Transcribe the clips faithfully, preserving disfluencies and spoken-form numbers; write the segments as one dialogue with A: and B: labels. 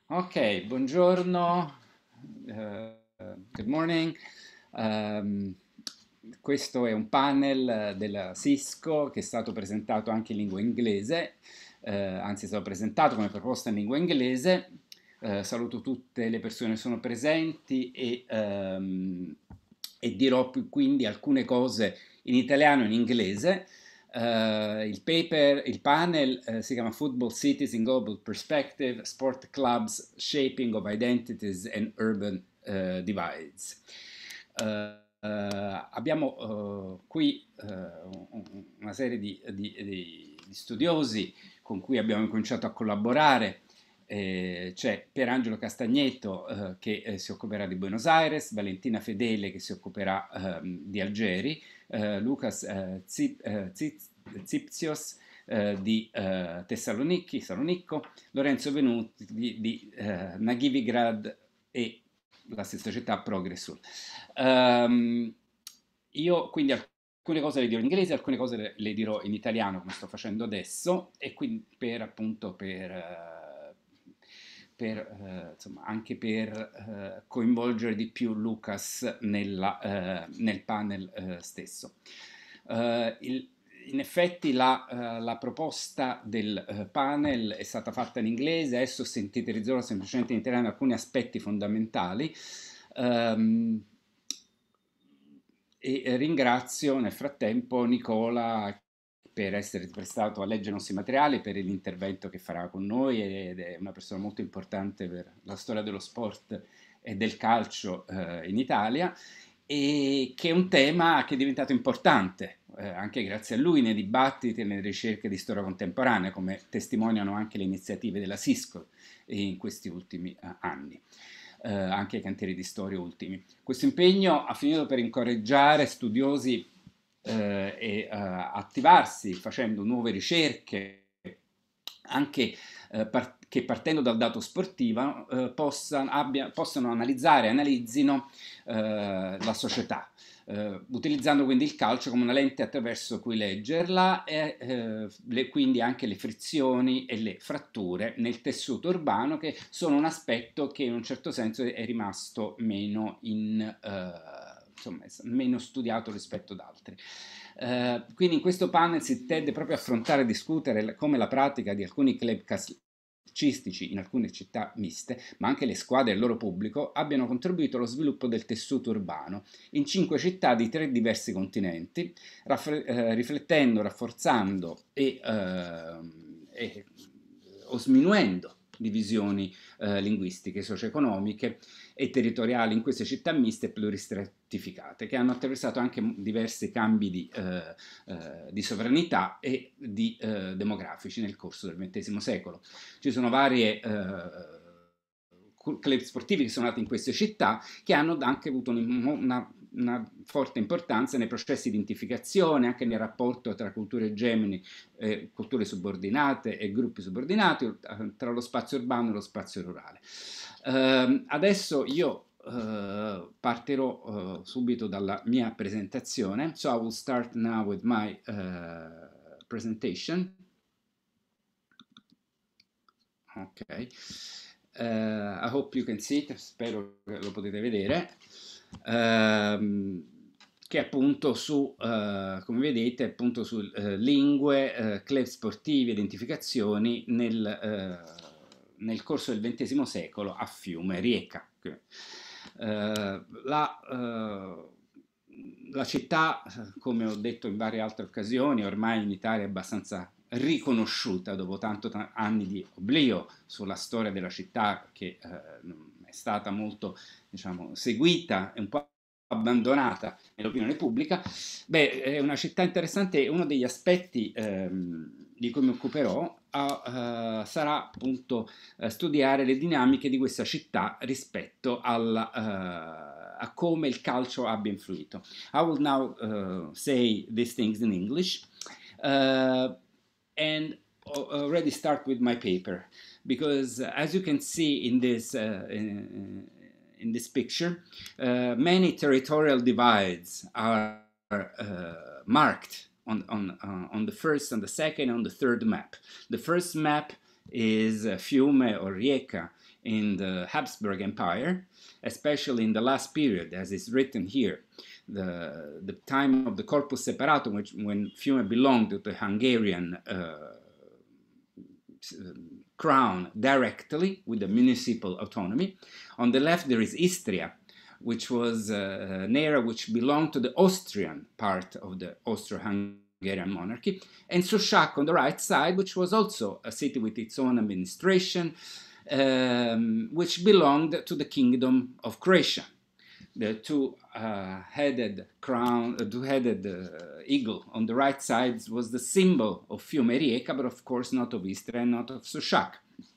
A: Ok, buongiorno, eh, good morning. Ehm, Questo è un panel della Cisco che è stato presentato anche in lingua inglese, eh, anzi è stato presentato come proposta in lingua inglese. Eh, saluto tutte le persone che sono presenti e, ehm, e dirò più- quindi alcune cose in italiano e in inglese. Eh, il paper, il panel eh, si chiama Football Cities in Global Perspective, Sport Clubs, Shaping of Identities and Urban eh, Divides. Eh, eh, abbiamo eh, qui eh, un- una serie di, di- di- di studiosi con cui abbiamo cominciato a collaborare. Eh, c'è Pierangelo Castagneto eh, che eh, si occuperà di Buenos Aires, Valentina Fedele che si occuperà ehm, di Algeri, eh, Lucas eh, Zip- eh, Ziz- Zipzios eh, di eh, Tessalonicchi, Salonicco, Lorenzo Venuti di, di eh, Nagivigrad e la stessa città Progressul. Ehm, io quindi alcune cose le dirò in inglese, alcune cose le, le dirò in italiano come sto facendo adesso e quindi per appunto per... eh, per, eh, insomma, anche per eh, coinvolgere di più Lucas nella, eh, nel panel eh, stesso. Eh, il- in effetti la, eh, la proposta del eh, panel è stata fatta in inglese, adesso sintetizzerò semplicemente in italiano alcuni aspetti fondamentali. Ehm, e ringrazio nel frattempo Nicola per essere prestato a leggere i nostri materiali, per l'intervento che farà con noi ed è una persona molto importante per la storia dello sport e del calcio eh, in Italia e che è un tema che è diventato importante eh, anche grazie a lui nei dibattiti e nelle ricerche di storia contemporanea, come testimoniano anche le iniziative della Cisco in questi ultimi eh, anni. Eh, anche ai cantieri di storia ultimi. Questo impegno ha finito per incoraggiare studiosi eh, e uh, attivarsi facendo nuove ricerche anche eh, par- che partendo dal dato sportivo eh, possano, abbia- possano analizzare e analizzino eh, la società, eh, utilizzando quindi il calcio come una lente attraverso cui leggerla e eh, le- quindi anche le frizioni e le fratture nel tessuto urbano che sono un aspetto che in un certo senso è rimasto meno in... eh, insomma, meno studiato rispetto ad altri. Eh, quindi in questo panel si tende proprio a affrontare e discutere come la pratica di alcuni club calcistici in alcune città miste, ma anche le squadre e il loro pubblico, abbiano contribuito allo sviluppo del tessuto urbano in cinque città di tre diversi continenti, raffre- eh, riflettendo, rafforzando e, eh, e o sminuendo divisioni eh, linguistiche, socio-economiche e territoriali in queste città miste e pluristratificate, che hanno attraversato anche diversi cambi di, eh, eh, di sovranità e di eh, demografici nel corso del ventesimo secolo. Ci sono varie eh, club sportivi che sono nati in queste città che hanno anche avuto una, una forte importanza nei processi di identificazione, anche nel rapporto tra culture egemoni, eh, culture subordinate e gruppi subordinati, tra lo spazio urbano e lo spazio rurale. Uh, adesso io uh, partirò uh, subito dalla mia presentazione. So I will start now with my uh, presentation. Ok. Uh, I hope you can see it, spero che lo potete vedere. Ehm, che appunto su, uh, come vedete, appunto su uh, lingue, uh, club sportivi, identificazioni nel, uh, nel corso del ventesimo secolo a Fiume, Rijeka. Uh, la, uh, la città, come ho detto in varie altre occasioni, ormai in Italia è abbastanza riconosciuta dopo tanti anni di oblio sulla storia della città che eh, è stata molto diciamo, seguita e un po' abbandonata nell'opinione pubblica. Beh, è una città interessante e uno degli aspetti ehm, di cui mi occuperò a, uh, sarà appunto uh, studiare le dinamiche di questa città rispetto alla, uh, a come il calcio abbia influito. I will now uh, say these things in English. Uh, and already start with my paper because uh, as you can see in this uh, in, in this picture uh, many territorial divides are uh, marked on on uh, on the first and the second and the third map. The first map is uh, Fiume or Rijeka in the Habsburg Empire, especially in the last period, as is written here, the, the time of the Corpus Separatum, which, when Fiume belonged to the Hungarian uh, crown directly with the municipal autonomy. On the left there is Istria, which was uh, an area which belonged to the Austrian part of the Austro-Hungarian monarchy, and Sushak on the right side, which was also a city with its own administration, um, which belonged to the Kingdom of Croatia. The two-headed uh, crown, uh, two-headed uh, eagle on the right side was the symbol of Fiume Rijeka, but of course not of Istria and not of Sushak.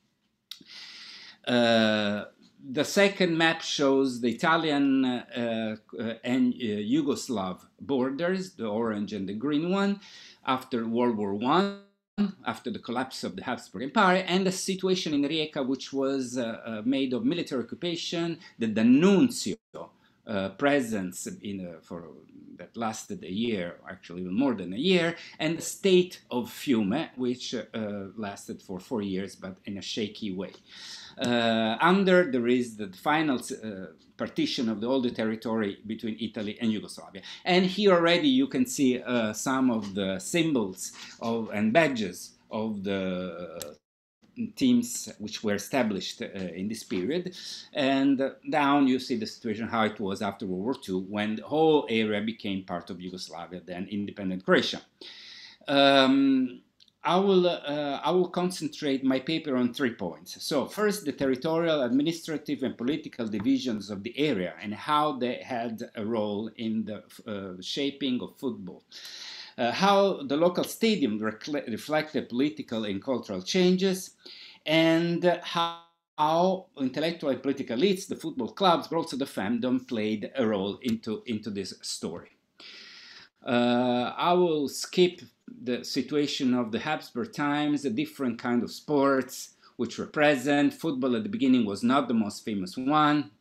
A: Uh, the second map shows the Italian uh, uh, and uh, Yugoslav borders, the orange and the green one, after World War One, after the collapse of the Habsburg Empire, and the situation in Rijeka, which was uh, uh, made of military occupation, the D'Annunzio uh, presence in a, for that lasted a year, actually even more than a year, and the state of Fiume, which uh, lasted for four years, but in a shaky way. Uh, under there is the final uh, partition of the older territory between Italy and Yugoslavia. And here already you can see uh, some of the symbols of, and badges of the teams which were established uh, in this period. And uh, down you see the situation, how it was after World War Two, when the whole area became part of Yugoslavia, then independent Croatia. Um, I will, uh, I will concentrate my paper on three points. So first, the territorial, administrative, and political divisions of the area and how they had a role in the uh, shaping of football. Uh, how the local stadium reflected political and cultural changes, and uh, how, how intellectual and political elites, the football clubs, but also the fandom played a role into, into this story. Uh, I will skip the situation of the Habsburg times, the different kind of sports which were present. Football at the beginning was not the most famous one,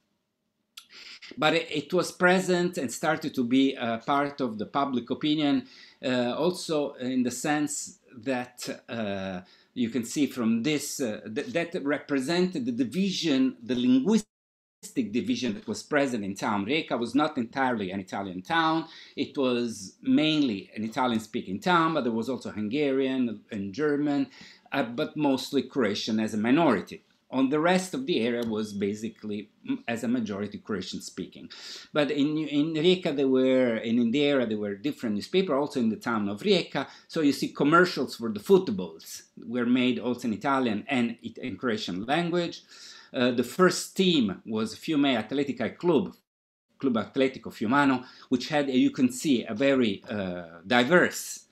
A: but it, it was present and started to be a part of the public opinion, uh, also in the sense that uh, you can see from this, uh, th that represented the division, the linguistic division that was present in town. Rijeka was not entirely an Italian town. It was mainly an Italian-speaking town, but there was also Hungarian and German, uh, but mostly Croatian as a minority. On the rest of the area was basically as a majority Croatian-speaking. But in, in Rijeka, there were, and in the area, there were different newspapers, also in the town of Rijeka. So you see commercials for the footballs were made also in Italian and in Croatian language. Uh, the first team was Fiume Atletica Club, Club Atletico Fiumano, which had, you can see, a very uh, diverse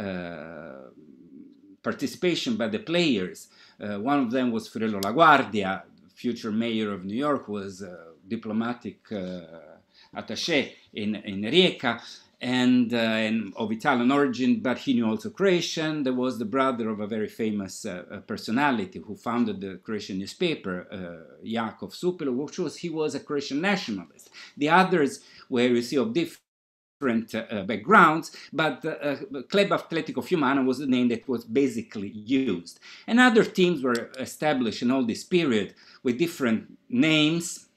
A: uh, participation by the players. Uh, one of them was Fiorello LaGuardia, future mayor of New York, was a diplomatic uh, attaché in, in Rijeka, and, uh, and of Italian origin, but he knew also Croatian. There was the brother of a very famous uh, personality who founded the Croatian newspaper, uh, Jakov Supilo, which was, he was a Croatian nationalist. The others were, you see, of different different uh, backgrounds, but uh, Club Atletico Fiumano was the name that was basically used. And other teams were established in all this period with different names.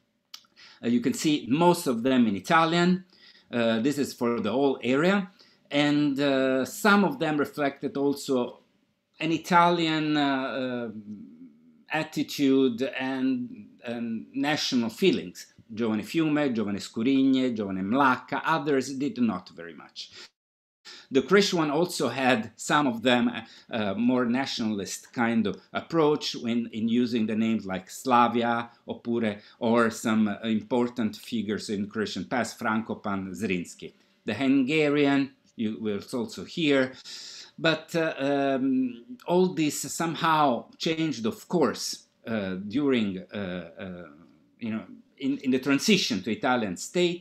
A: Uh, you can see most of them in Italian. Uh, this is for the whole area. And uh, some of them reflected also an Italian uh, uh, attitude and, and national feelings. Giovane Fiume, Giovane Scurigne, Giovane Mlacca, others did not very much. The Croatian one also had, some of them, a, a more nationalist kind of approach in, in using the names like Slavia, oppure, or some uh, important figures in Croatian past, Frankopan, Zrinski. The Hungarian, you will also hear, but uh, um, all this somehow changed, of course, uh, during, uh, uh, you know, In, in the transition to Italian state.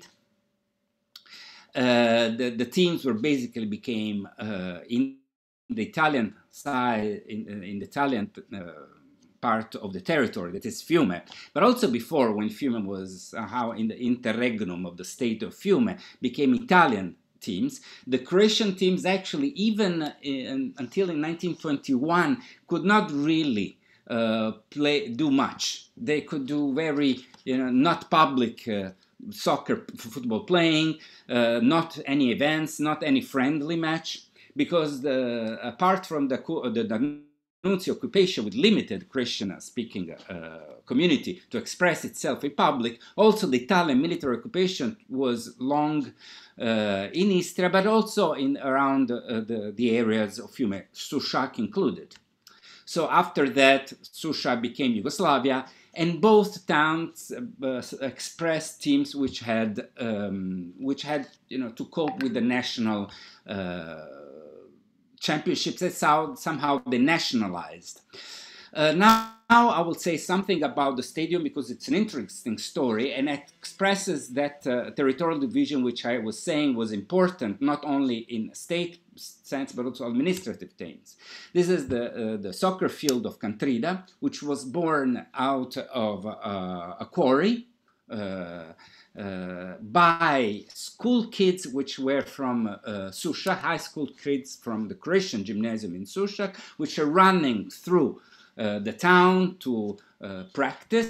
A: Uh, the, the teams were basically became uh, in the Italian side, in, in the Italian uh, part of the territory, that is Fiume, but also before, when Fiume was somehow in the interregnum of the state of Fiume, became Italian teams. The Croatian teams actually, even in, until in nineteen twenty-one, could not really uh, play do much. They could do very, you know, not public uh, soccer, football playing, uh, not any events, not any friendly match, because the, apart from the the D'Annunzio occupation with limited Christian-speaking uh, community to express itself in public, also the Italian military occupation was long uh, in Istria, but also in around uh, the, the areas of Fiume, Sushak included. So after that, Sushak became Yugoslavia, and both towns uh, expressed teams which had, um, which had, you know, to cope with the national uh, championships that somehow they nationalized. Uh, now, now I will say something about the stadium because it's an interesting story and it expresses that uh, territorial division which I was saying was important not only in state sense but also administrative things. This is the, uh, the soccer field of Cantrida, which was born out of uh, a quarry uh, uh, by school kids which were from uh, Sushak, high school kids from the Christian gymnasium in Sushak, which are running through uh, the town to uh, practice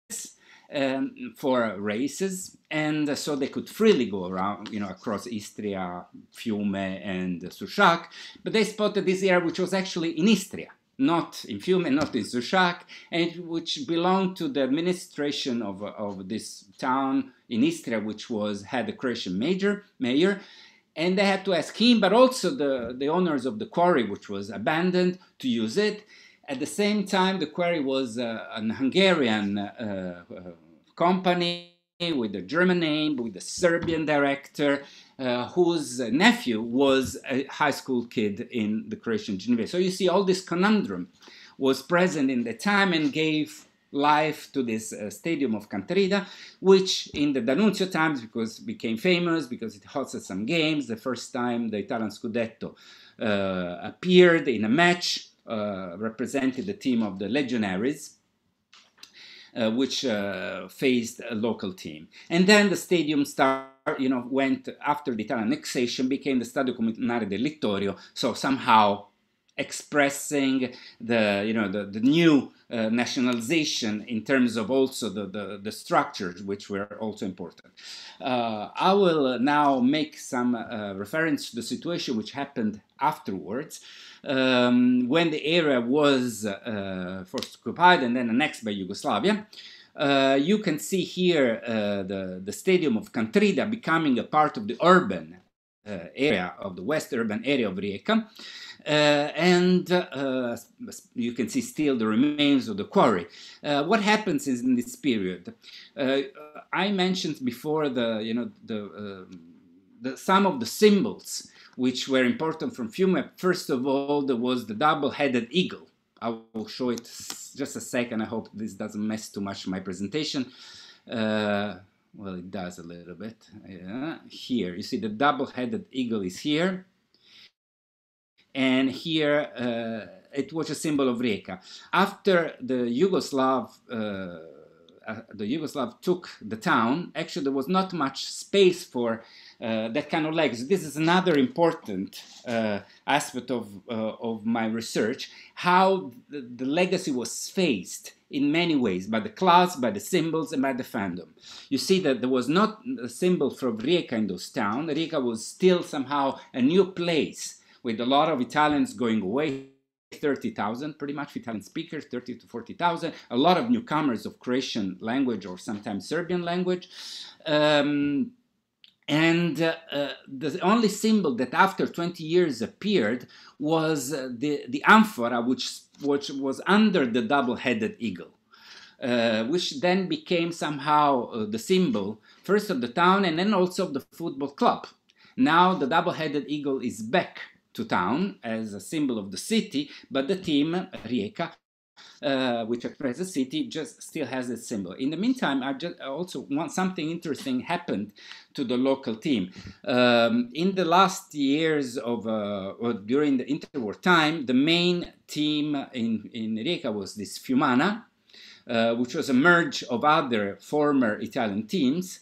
A: um, for races, and uh, so they could freely go around, you know, across Istria, Fiume, and uh, Sushak. But they spotted this area which was actually in Istria, not in Fiume, not in Sushak, and which belonged to the administration of, of this town in Istria, which was had a Christian major, mayor, and they had to ask him, but also the, the owners of the quarry, which was abandoned, to use it. At the same time, the quarry was uh, an Hungarian uh, uh, company with a German name, with a Serbian director, uh, whose nephew was a high school kid in the Christian gymnasium. So you see all this conundrum was present in the time and gave life to this uh, stadium of Cantrida, which in the D'Annunzio times, because it became famous, because it hosted some games, the first time the Italian Scudetto uh, appeared in a match, Uh, represented the team of the Legionaries, uh, which uh, faced a local team. And then the stadium start, you know, went after the Italian annexation, became the Stadio Comunale del Littorio, so somehow expressing the, you know, the, the new uh, nationalization in terms of also the, the, the structures, which were also important. Uh, I will now make some uh, reference to the situation which happened afterwards, um, when the area was uh, first occupied and then annexed by Yugoslavia. Uh, you can see here uh, the, the stadium of Cantrida becoming a part of the urban uh, area of the west urban area of Rijeka. Uh, and uh, you can see still the remains of the quarry. Uh, what happens is in this period? Uh, I mentioned before the, you know, the, uh, the some of the symbols which were important from Fiume. First of all, there was the double-headed eagle. I will show it just a second. I hope this doesn't mess too much my presentation. Uh, well, it does a little bit. Uh, here, you see the double-headed eagle is here. And here uh, it was a symbol of Rijeka. After the Yugoslav, uh, uh, the Yugoslav took the town, actually there was not much space for uh, that kind of legacy. This is another important uh, aspect of, uh, of my research, how the, the legacy was faced in many ways, by the class, by the symbols, and by the fandom. You see that there was not a symbol from Rijeka in those towns. Rijeka was still somehow a new place, with a lot of Italians going away, thirty thousand, pretty much Italian speakers, thirty to forty thousand, a lot of newcomers of Croatian language or sometimes Serbian language. Um, and uh, uh, the only symbol that after twenty years appeared was uh, the, the amphora, which, which was under the double-headed eagle, uh, which then became somehow uh, the symbol, first of the town and then also of the football club. Now the double-headed eagle is back to town as a symbol of the city, but the team, Rijeka, uh, which expresses the city, just still has its symbol. In the meantime, I just also want something interesting happened to the local team. Um, in the last years of, uh, or during the interwar time, the main team in, in Rijeka was this Fiumana, uh, which was a merge of other former Italian teams.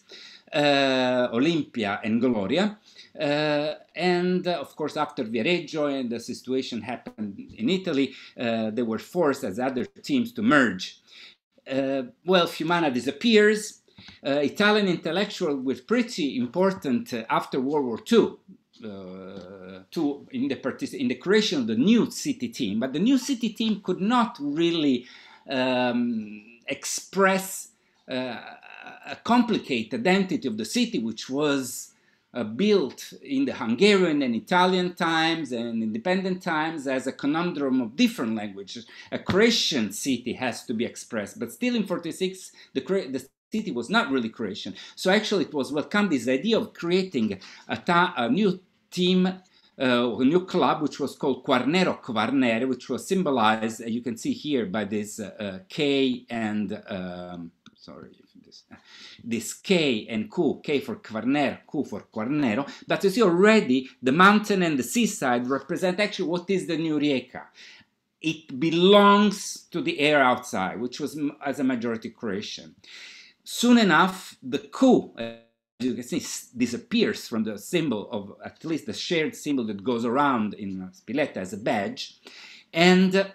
A: uh, Olimpia and Gloria. Uh, and uh, of course, after Viareggio and the situation happened in Italy, uh, they were forced as other teams to merge. Uh, well, Fiumana disappears. Uh, Italian intellectuals were pretty important uh, after World War Two. Uh, to in the partic- in the creation of the new city team, but the new city team could not really um, express uh, a complicated identity of the city, which was uh, built in the Hungarian and Italian times and independent times as a conundrum of different languages. A Croatian city has to be expressed, but still in forty-six, the, the city was not really Croatian. So actually it was welcomed this idea of creating a, ta- a new team, uh, a new club, which was called Quarnero Kvarner, which was symbolized, uh, you can see here, by this uh, uh, K and, um, sorry, this, uh, this K and Q, K for Kvarner, Q for Quarnero. But you see already, the mountain and the seaside represent actually what is the new Rijeka. It belongs to the air outside, which was as a majority Croatian. Soon enough, the Q, uh, you can see, disappears from the symbol of, at least the shared symbol that goes around in Spiletta as a badge, and uh,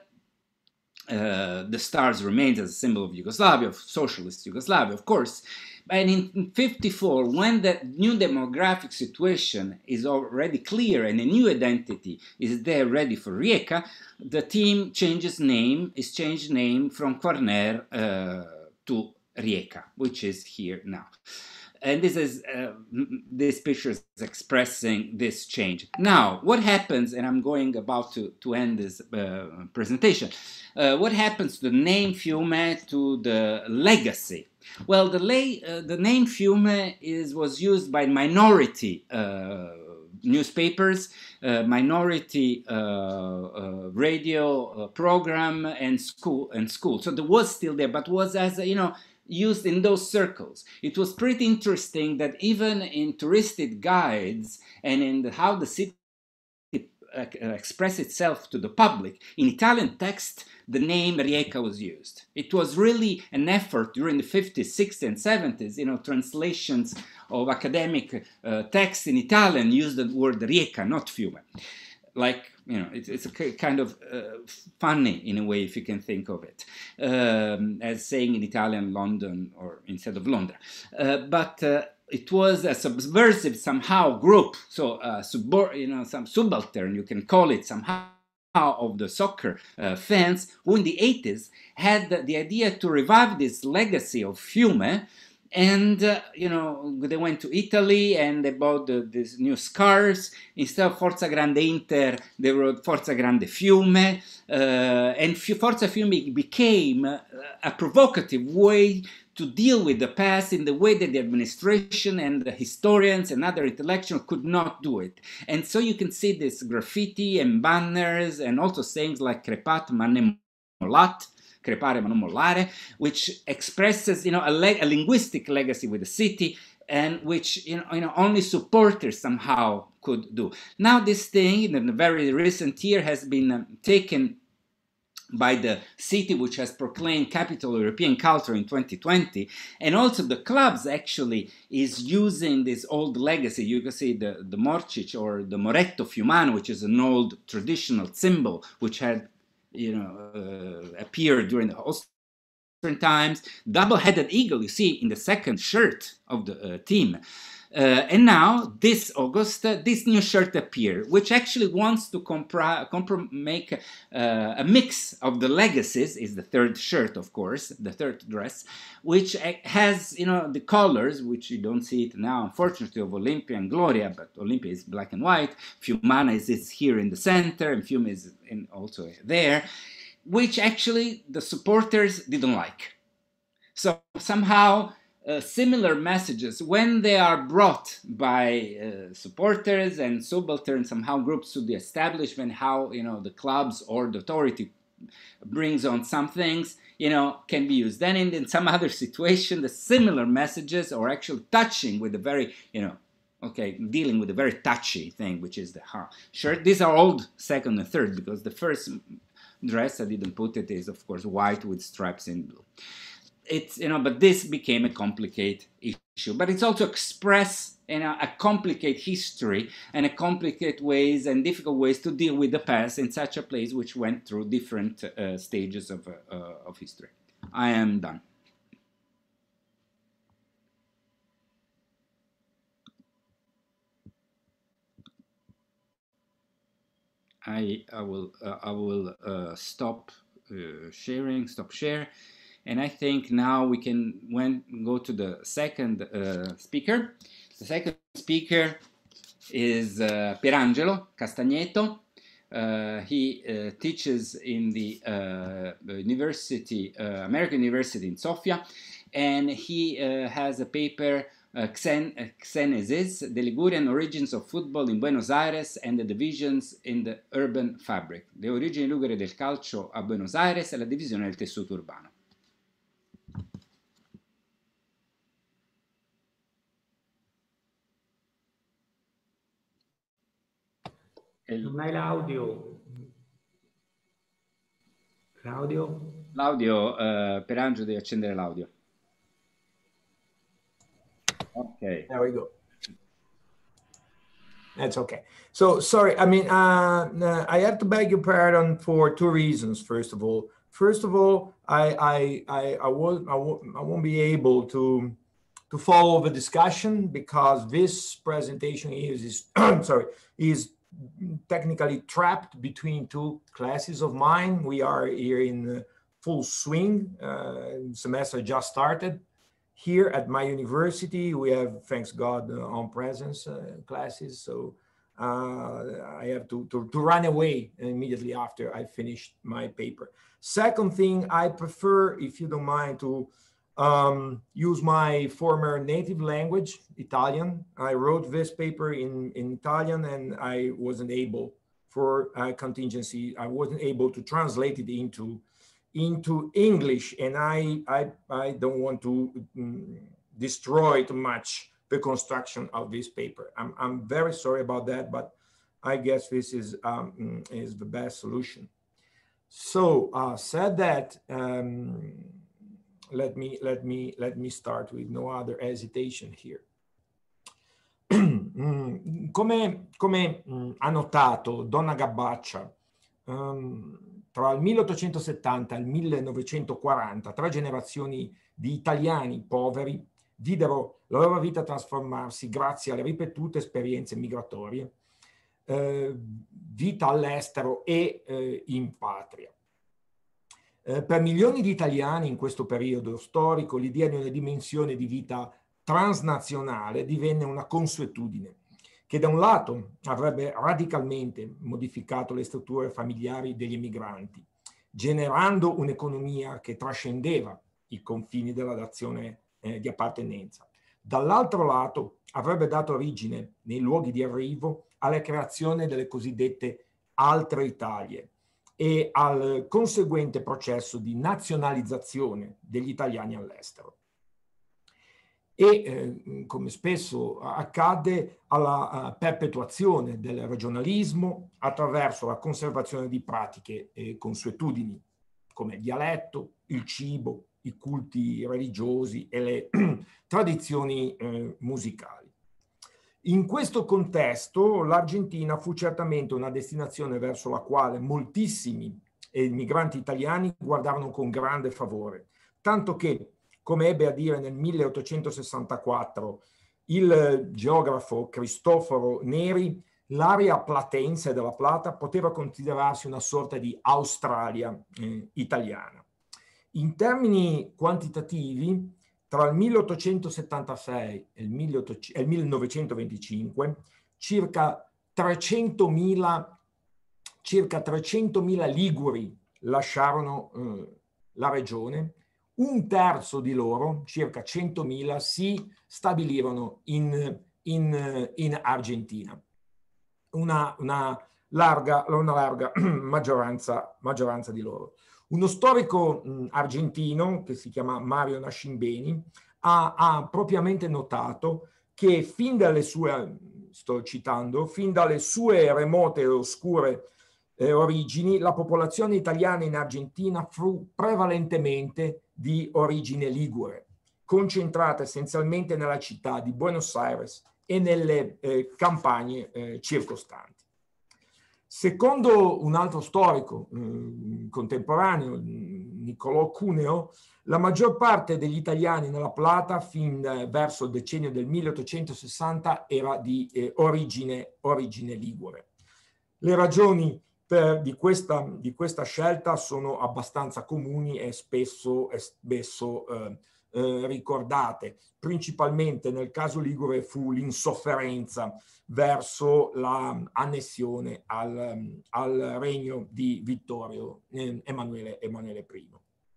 A: the stars remains as a symbol of Yugoslavia, of socialist Yugoslavia, of course. And in fifty-four, when the new demographic situation is already clear and a new identity is there ready for Rijeka, the team changes name, is changed name from Kvarner uh, to Rijeka, which is here now. And this is uh, this picture is expressing this change. Now, what happens, and I'm going about to, to end this uh, presentation, uh, what happens to the name Fiume, to the legacy? Well, the, lay, uh, the name Fiume is, was used by minority uh, newspapers, uh, minority uh, uh, radio uh, program, and school, and school. So there was still there, but was as, a, you know, used in those circles. It was pretty interesting that even in touristic guides and in the, how the city uh, express itself to the public, in Italian text, the name Rijeka was used. It was really an effort during the fifties, sixties, and seventies, you know, translations of academic uh, texts in Italian used the word Rijeka, not Fiume. Like, you know, it's, it's a kind of uh, funny in a way, if you can think of it, um, as saying in Italian London or instead of Londra. Uh, but uh, it was a subversive somehow group, so uh, subor- you know, some subaltern, you can call it somehow, of the soccer uh, fans, who in the eighties had the, the idea to revive this legacy of Fiume. And, uh, you know, they went to Italy and they bought the, these new scarves. Instead of Forza Grande Inter, they wrote Forza Grande Fiume. Uh, and Forza Fiume became uh, a provocative way to deal with the past in the way that the administration and the historians and other intellectuals could not do it. And so you can see this graffiti and banners and also sayings like Crepat ma ne molat, crepare ma non mollare, which expresses, you know, a, a linguistic legacy with the city, and which, you know, you know, only supporters somehow could do. Now this thing in the very recent year has been um, taken by the city, which has proclaimed capital of European culture in twenty twenty, and also the clubs actually is using this old legacy. You can see the, the Morcic or the Moretto Fiumano, which is an old traditional symbol, which had, you know, uh, appeared during the Austrian times. Double-headed eagle you see in the second shirt of the uh, team. Uh, and now, this August, uh, this new shirt appeared, which actually wants to compra- comprom- make uh, a mix of the legacies, is the third shirt, of course, the third dress, which has, you know, the colors, which you don't see it now, unfortunately, of Olimpia and Gloria, but Olimpia is black and white, Fiumana is, is here in the center, and Fiume is in, also there, which actually the supporters didn't like. So somehow, Uh, similar messages, when they are brought by uh, supporters and subaltern somehow groups to the establishment, how, you know, the clubs or the authority brings on some things, you know, can be used. Then in, in some other situation, the similar messages are actually touching with a very, you know, okay, dealing with a very touchy thing, which is the shirt. These are old second and third, because the first dress, I didn't put it, is of course white with stripes in blue. it's, you know, but this became a complicated issue. But it's also express, you know, a complicated history and a complicated ways and difficult ways to deal with the past in such a place which went through different uh, stages of, uh, of history. I am done. I, I will, uh, I will uh, stop uh, sharing, stop share. And I think now we can when, go to the second uh, speaker. The second speaker is uh, Pierangelo Castagneto. Uh, he uh, teaches in the uh, university, uh, American University in Sofia, and he uh, has a paper, uh, Xen Xenesis, the Ligurian Origins of Football in Buenos Aires and the Divisions in the Urban Fabric. Le origini liguri del calcio a Buenos Aires e la divisione del tessuto urbano.
B: Non hai l'audio. L'audio?
A: L'audio, uh, per Angelo devi accendere l'audio. Ok.
B: There we go. That's okay. So, sorry, I mean, uh, I have to beg your pardon for two reasons, first of all. First of all, I, I, I, I, won't, I, won't, I won't be able to, to follow the discussion because this presentation is, is sorry, is technically trapped between two classes of mine. We are here in full swing. Uh, semester just started. Here at my university, we have, thanks God, uh, on-presence uh, classes. So uh, I have to, to, to run away immediately after I finished my paper. Second thing, I prefer, if you don't mind, to um, use my former native language, Italian. I wrote this paper in, in Italian and I wasn't able, for uh, contingency, I wasn't able to translate it into into English, and I, I, I don't want to um, destroy too much the construction of this paper. I'm, I'm very sorry about that, but I guess this is, um, is the best solution. So uh, said that, um, let me, let me, let me start with no other hesitation here. come, come um, ha notato Donna Gabbaccia, um, tra il milleottocentosettanta e il millenovecentoquaranta, tre generazioni di italiani poveri videro la loro vita trasformarsi grazie alle ripetute esperienze migratorie, eh, vita all'estero e eh, in patria. Eh, per milioni di italiani in questo periodo storico l'idea di una dimensione di vita transnazionale divenne una consuetudine, che da un lato avrebbe radicalmente modificato le strutture familiari degli emigranti, generando un'economia che trascendeva i confini della nazione eh, di appartenenza. Dall'altro lato avrebbe dato origine, nei luoghi di arrivo, alla creazione delle cosiddette altre Italie e al conseguente processo di nazionalizzazione degli italiani all'estero. E, eh, come spesso accade, alla uh, perpetuazione del regionalismo attraverso la conservazione di pratiche e consuetudini, come il dialetto, il cibo, i culti religiosi e le tradizioni eh, musicali. In questo contesto l'Argentina fu certamente una destinazione verso la quale moltissimi immigranti italiani guardavano con grande favore, tanto che, come ebbe a dire nel milleottocentosessantaquattro il geografo Cristoforo Neri, l'area platense della Plata poteva considerarsi una sorta di Australia eh, italiana. In termini quantitativi, tra il milleottocentosettantasei e il, millenovecentoventicinque, circa trecentomila, circa trecentomila liguri lasciarono eh, la regione. Un terzo di loro, circa centomila, si stabilirono in, in, in Argentina. Una, una larga, una larga maggioranza, maggioranza di loro. Uno storico mh, argentino, che si chiama Mario Nascimbeni, ha, ha propriamente notato che fin dalle sue, sto citando, fin dalle sue remote e oscure eh, origini, la popolazione italiana in Argentina fu prevalentemente di origine ligure, concentrata essenzialmente nella città di Buenos Aires e nelle eh, campagne eh, circostanti. Secondo un altro storico eh, contemporaneo, Niccolò Cuneo, la maggior parte degli italiani nella Plata fin eh, verso il decennio del milleottocentosessanta era di eh, origine, origine ligure. Le ragioni per, di, questa, di questa scelta sono abbastanza comuni e spesso, e spesso eh, eh, ricordate. Principalmente nel caso ligure fu l'insofferenza verso l'annessione al, al regno di Vittorio eh, Emanuele, Emanuele I.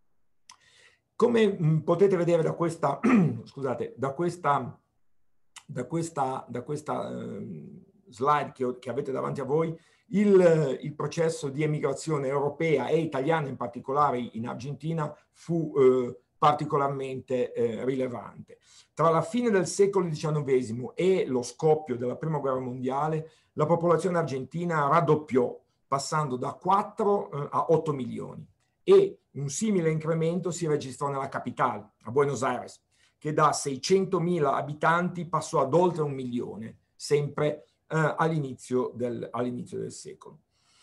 B: Come mh, potete vedere da questa, scusate, da questa, da questa, da questa eh, slide che, che avete davanti a voi, il, il processo di emigrazione europea e italiana in particolare in Argentina fu eh, particolarmente eh, rilevante. Tra la fine del secolo diciannovesimo e lo scoppio della Prima Guerra Mondiale, la popolazione argentina raddoppiò, passando da quattro eh, a otto milioni, e un simile incremento si registrò nella capitale, a Buenos Aires, che da seicentomila abitanti passò ad oltre un milione, sempre eh, all'inizio del, all'inizio del secolo.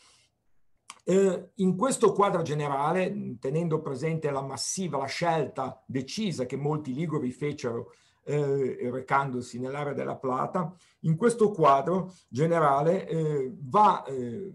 B: Eh, in questo quadro generale, tenendo presente la massiva, la scelta decisa che molti liguri fecero eh, recandosi nell'area della Plata, in questo quadro generale eh, va eh,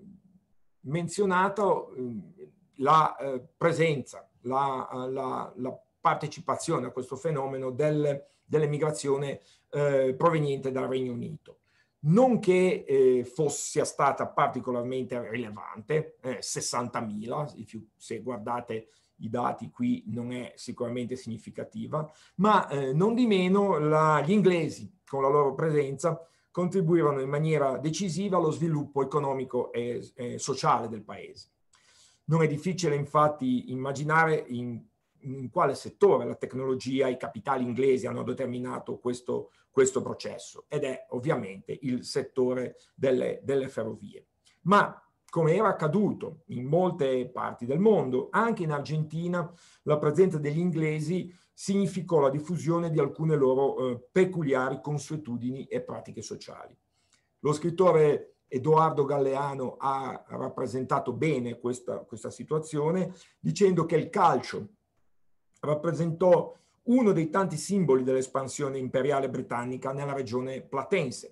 B: menzionata eh, la eh, presenza, la, la, la partecipazione a questo fenomeno del, dell'emigrazione eh, proveniente dal Regno Unito. Non che eh, fosse, sia stata particolarmente rilevante, eh, sessantamila, se guardate i dati qui non è sicuramente significativa, ma eh, non di meno la, gli inglesi con la loro presenza contribuirono in maniera decisiva allo sviluppo economico e eh, sociale del paese. Non è difficile infatti immaginare in, in quale settore la tecnologia e i capitali inglesi hanno determinato questo questo processo, ed è ovviamente il settore delle, delle ferrovie. Ma, come era accaduto in molte parti del mondo, anche in Argentina la presenza degli inglesi significò la diffusione di alcune loro eh, peculiari consuetudini e pratiche sociali. Lo scrittore Edoardo Galeano ha rappresentato bene questa, questa situazione dicendo che il calcio rappresentò uno dei tanti simboli dell'espansione imperiale britannica nella regione platense,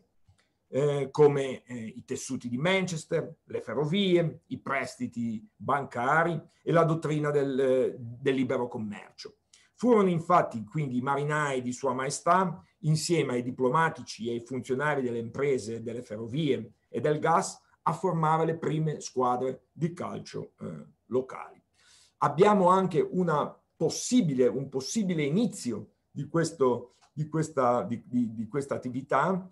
B: eh, come eh, i tessuti di Manchester, le ferrovie, i prestiti bancari e la dottrina del, del libero commercio. Furono infatti quindi i marinai di Sua Maestà, insieme ai diplomatici e ai funzionari delle imprese delle ferrovie e del gas, a formare le prime squadre di calcio eh, locali. Abbiamo anche una possibile, un possibile inizio di, questo, di, questa, di, di, di questa attività,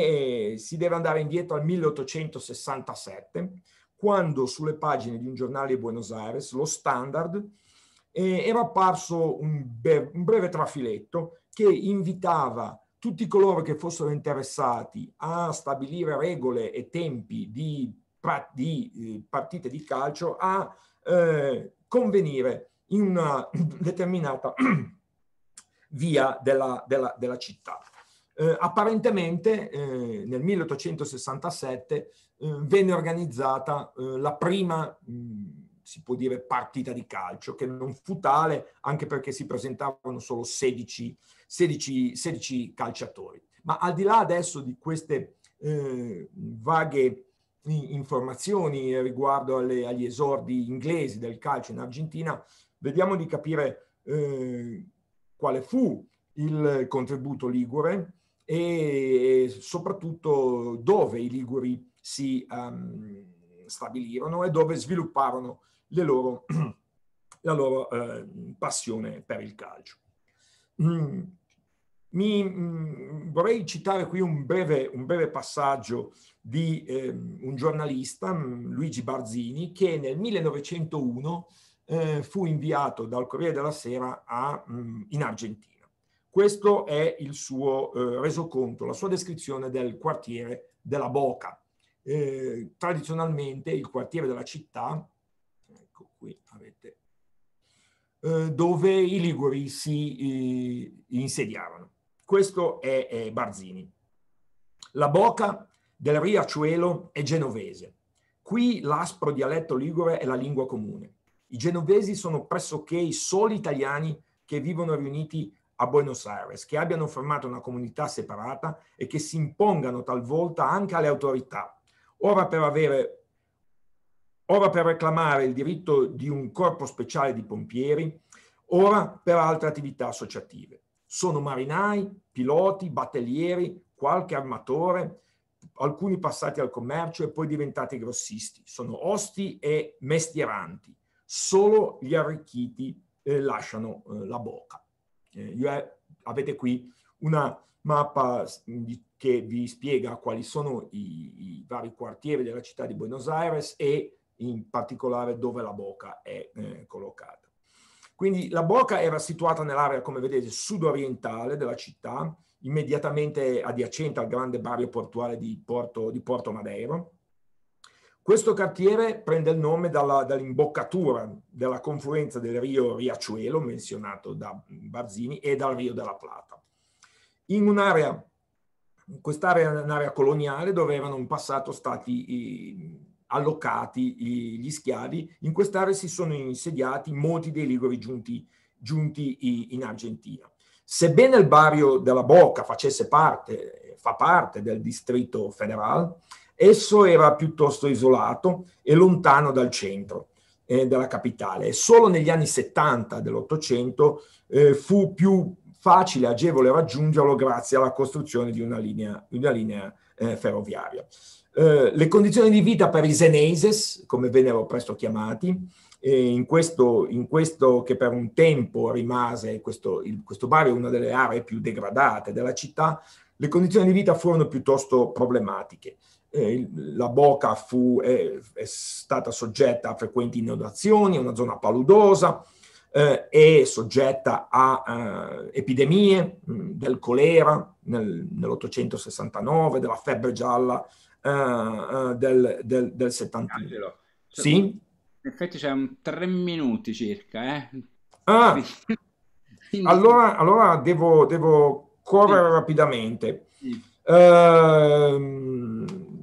B: e si deve andare indietro al milleottocentosessantasette, quando sulle pagine di un giornale di Buenos Aires, lo Standard, eh, era apparso un, un breve trafiletto che invitava tutti coloro che fossero interessati a stabilire regole e tempi di, di eh, partite di calcio a eh, convenire in una determinata via della, della, della città. Eh, apparentemente eh, nel milleottocentosessantasette eh, venne organizzata eh, la prima, mh, si può dire, partita di calcio, che non fu tale anche perché si presentavano solo sedici, sedici, sedici calciatori. Ma al di là adesso di queste eh, vaghe informazioni riguardo alle, agli esordi inglesi del calcio in Argentina, vediamo di capire eh, quale fu il contributo ligure e soprattutto dove i liguri si um, stabilirono e dove svilupparono le loro, la loro eh, passione per il calcio. Mm. Mi, mh, vorrei citare qui un breve, un breve passaggio di eh, un giornalista, mh, Luigi Barzini, che nel millenovecentouno eh, fu inviato dal Corriere della Sera a, mh, in Argentina. Questo è il suo eh, resoconto, la sua descrizione del quartiere della Boca, eh, tradizionalmente il quartiere della città, ecco qui avete, eh, dove i liguri si eh, insediavano. Questo è, è Barzini. La Boca del Riachuelo è genovese. Qui l'aspro dialetto ligure è la lingua comune. I genovesi sono pressoché i soli italiani che vivono riuniti a Buenos Aires, che abbiano formato una comunità separata e che si impongano talvolta anche alle autorità, ora per avere, ora per reclamare il diritto di un corpo speciale di pompieri, ora per altre attività associative. Sono marinai, piloti, battelieri, qualche armatore, alcuni passati al commercio e poi diventati grossisti. Sono osti e mestieranti. Solo gli arricchiti eh, lasciano eh, la Boca. Eh, avete qui una mappa di, che vi spiega quali sono i, i vari quartieri della città di Buenos Aires e in particolare dove la Boca è eh, collocata. Quindi la Boca era situata nell'area, come vedete, sudorientale della città, immediatamente adiacente al grande barrio portuale di Porto, di Porto Madeiro. Questo quartiere prende il nome dalla, dall'imboccatura della confluenza del Rio Riachuelo, menzionato da Barzini, e dal Rio della Plata. In un'area, quest'area è un'area coloniale dove erano in passato stati i, allocati i, gli schiavi. In quest'area si sono insediati molti dei liguri giunti, giunti in Argentina. Sebbene il barrio della Boca facesse parte, fa parte del Distrito Federal, esso era piuttosto isolato e lontano dal centro eh, della capitale. E solo negli anni settanta dell'Ottocento eh, fu più facile e agevole raggiungerlo grazie alla costruzione di una linea, una linea eh, ferroviaria. Eh, le condizioni di vita per i Zeneses, come vennero presto chiamati, eh, in, questo, in questo che per un tempo rimase, questo, il, questo barrio una delle aree più degradate della città, le condizioni di vita furono piuttosto problematiche. Eh, la Boca fu, è, è stata soggetta a frequenti inondazioni, una zona paludosa, eh, è soggetta a eh, epidemie mh, del colera nel, nell'ottocentosessantanove, della febbre gialla eh, eh, del, del, del settantuno.
A: Angelo, cioè,
B: sì?
A: In effetti c'è un tre minuti circa, eh?
B: Ah,
A: Quindi...
B: allora, allora devo, devo correre
A: sì.
B: rapidamente.
A: Sì.
B: Ehm,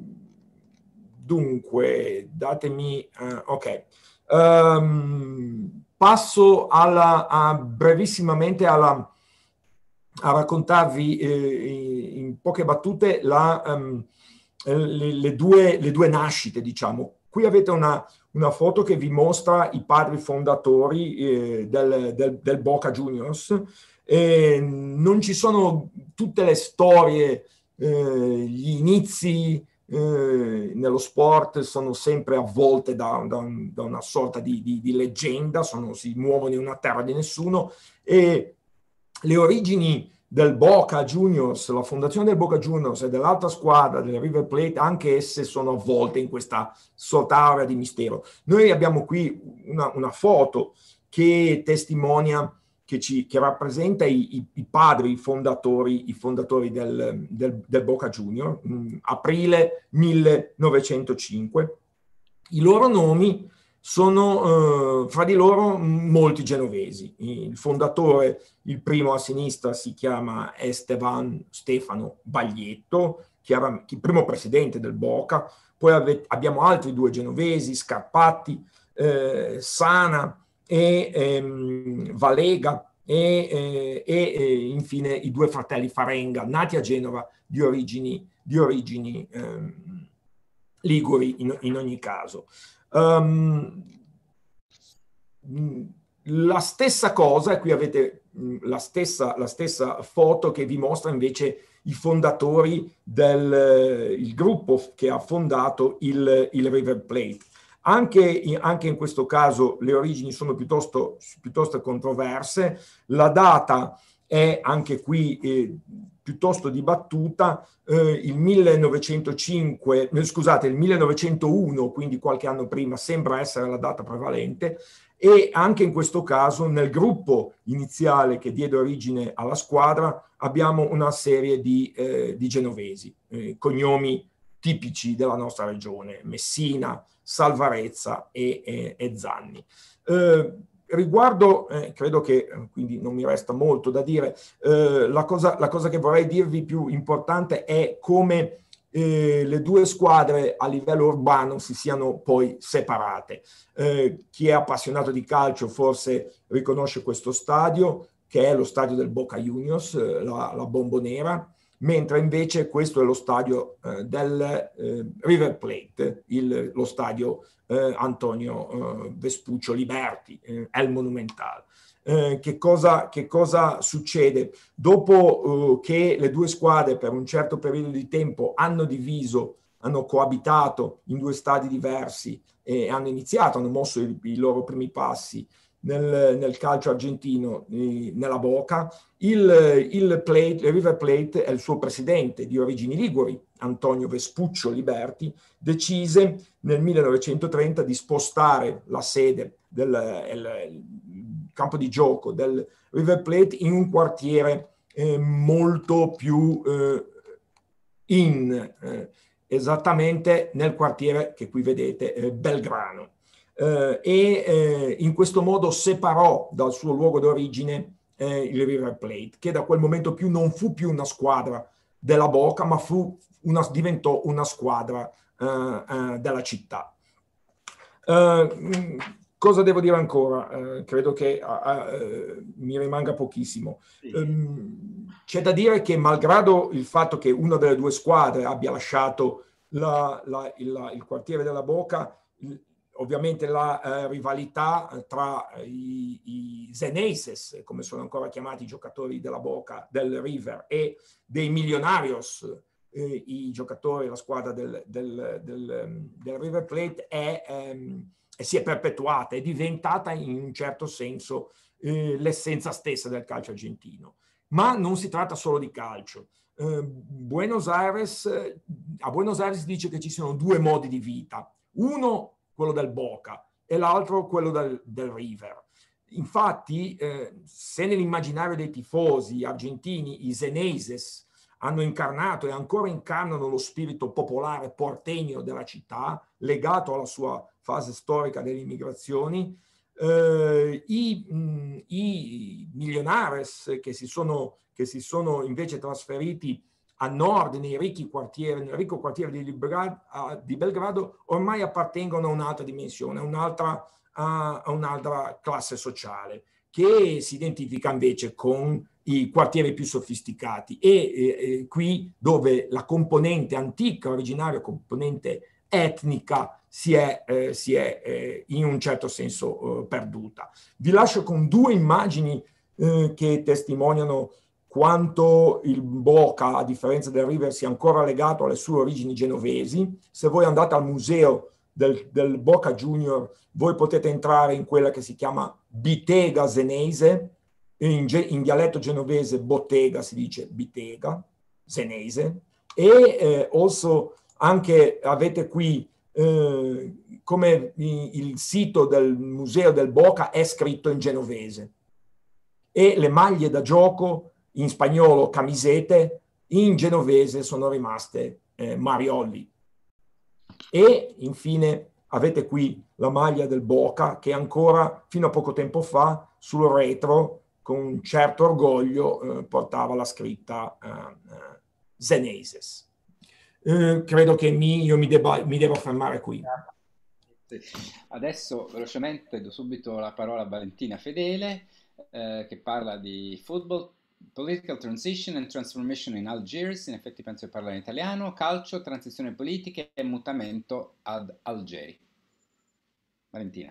B: dunque, datemi... Uh, ok. Um, passo alla, a, brevissimamente alla, a raccontarvi eh, in poche battute la, um, le, le, due, le due nascite, diciamo. Qui avete una, una foto che vi mostra i padri fondatori eh, del, del, del Boca Juniors. Eh, non ci sono tutte le storie, eh, gli inizi eh, nello sport sono sempre avvolte da, da, da una sorta di, di, di leggenda, sono, si muovono in una terra di nessuno, e le origini del Boca Juniors, la fondazione del Boca Juniors e dell'altra squadra, del River Plate, anche esse sono avvolte in questa sorta area di mistero. Noi abbiamo qui una, una foto che testimonia, che, ci, che rappresenta i, i, i padri, i fondatori, i fondatori del, del, del Boca Junior, mh, aprile millenovecentocinque. I loro nomi sono eh, fra di loro molti genovesi. Il fondatore, il primo a sinistra, si chiama Esteban Stefano Baglietto, che era il primo presidente del Boca. Poi ave, abbiamo altri due genovesi, Scarpatti, eh, Sana e ehm, Valega, e, eh, e eh, infine i due fratelli Farenga, nati a Genova, di origini, di origini ehm, liguri in, in ogni caso. Um, la stessa cosa, qui avete la stessa, la stessa foto che vi mostra invece i fondatori del il gruppo che ha fondato il, il River Plate. Anche in, anche in questo caso le origini sono piuttosto, piuttosto controverse. La data è anche qui eh, piuttosto dibattuta. Eh, il millenovecentocinque, eh, scusate, il millenovecentouno, quindi qualche anno prima, sembra essere la data prevalente, e anche in questo caso nel gruppo iniziale che diede origine alla squadra abbiamo una serie di, eh, di genovesi, eh, cognomi tipici della nostra regione, Messina, Salvarezza e, e, e Zanni. Eh, riguardo, eh, credo che quindi non mi resta molto da dire, eh, la, cosa, la cosa che vorrei dirvi più importante è come eh, le due squadre a livello urbano si siano poi separate. Eh, chi è appassionato di calcio forse riconosce questo stadio, che è lo stadio del Boca Juniors, eh, la, la Bombonera, mentre invece questo è lo stadio eh, del eh, River Plate, il, lo stadio eh, Antonio eh, Vespuccio Liberti, eh, è il Monumental. Eh, che, cosa, che cosa succede? Dopo eh, che le due squadre per un certo periodo di tempo hanno diviso, hanno coabitato in due stadi diversi e hanno iniziato, hanno mosso i, i loro primi passi nel, nel calcio argentino, eh, nella Boca, il, il, Plate, il River Plate e il suo presidente di origini liguri, Antonio Vespuccio Liberti, decise nel millenovecentotrenta di spostare la sede del il, il campo di gioco del River Plate in un quartiere eh, molto più eh, in, eh, esattamente nel quartiere che qui vedete, eh, Belgrano. Eh, e eh, in questo modo separò dal suo luogo d'origine eh, il River Plate, che da quel momento più non fu più una squadra della Boca, ma fu una, diventò una squadra eh, eh, della città. Uh, cosa devo dire ancora? Uh, credo che uh, uh, mi rimanga pochissimo. Sì. Um, c'è da dire che malgrado il fatto che una delle due squadre abbia lasciato la, la, il, il quartiere della Boca, il, ovviamente la uh, rivalità tra i, i Zeneises, come sono ancora chiamati i giocatori della Boca, del River, e dei Millonarios, Eh, i giocatori, la squadra del, del, del, del River Plate è, ehm, si è perpetuata, è diventata in un certo senso eh, l'essenza stessa del calcio argentino. Ma non si tratta solo di calcio. Eh, Buenos Aires, a Buenos Aires si dice che ci sono due modi di vita, uno quello del Boca e l'altro quello del, del River. Infatti, eh, se nell'immaginario dei tifosi argentini i Zeneises hanno incarnato e ancora incarnano lo spirito popolare porteño della città, legato alla sua fase storica delle immigrazioni, eh, i, mh, i milionares che si, sono, che si sono invece trasferiti a nord, nei ricchi quartieri, nel ricco quartiere di, Belgrado, di Belgrado, ormai appartengono a un'altra dimensione, a un'altra, a, a un'altra classe sociale, che si identifica invece con i quartieri più sofisticati e eh, qui dove la componente antica, originaria, componente etnica si è, eh, si è eh, in un certo senso eh, perduta. Vi lascio con due immagini eh, che testimoniano quanto il Boca, a differenza del River, sia ancora legato alle sue origini genovesi. Se voi andate al museo del, del Boca Junior, voi potete entrare in quella che si chiama Bitega Zenese, in, in dialetto genovese bottega si dice bitega, Zenese, e eh, also anche avete qui eh, come il sito del museo del Boca è scritto in genovese e le maglie da gioco in spagnolo camisete, in genovese sono rimaste eh, Marioli. E infine avete qui la maglia del Boca che ancora fino a poco tempo fa sul retro con un certo orgoglio eh, portava la scritta eh, eh, Zeneises. Eh, credo che mi, io mi, debba, mi devo fermare qui.
A: Adesso velocemente do subito la parola a Valentina Fedele eh, che parla di football, political transition and transformation in Algiers, in effetti penso che parla in italiano, calcio, transizione politica e mutamento ad Algeri. Valentina.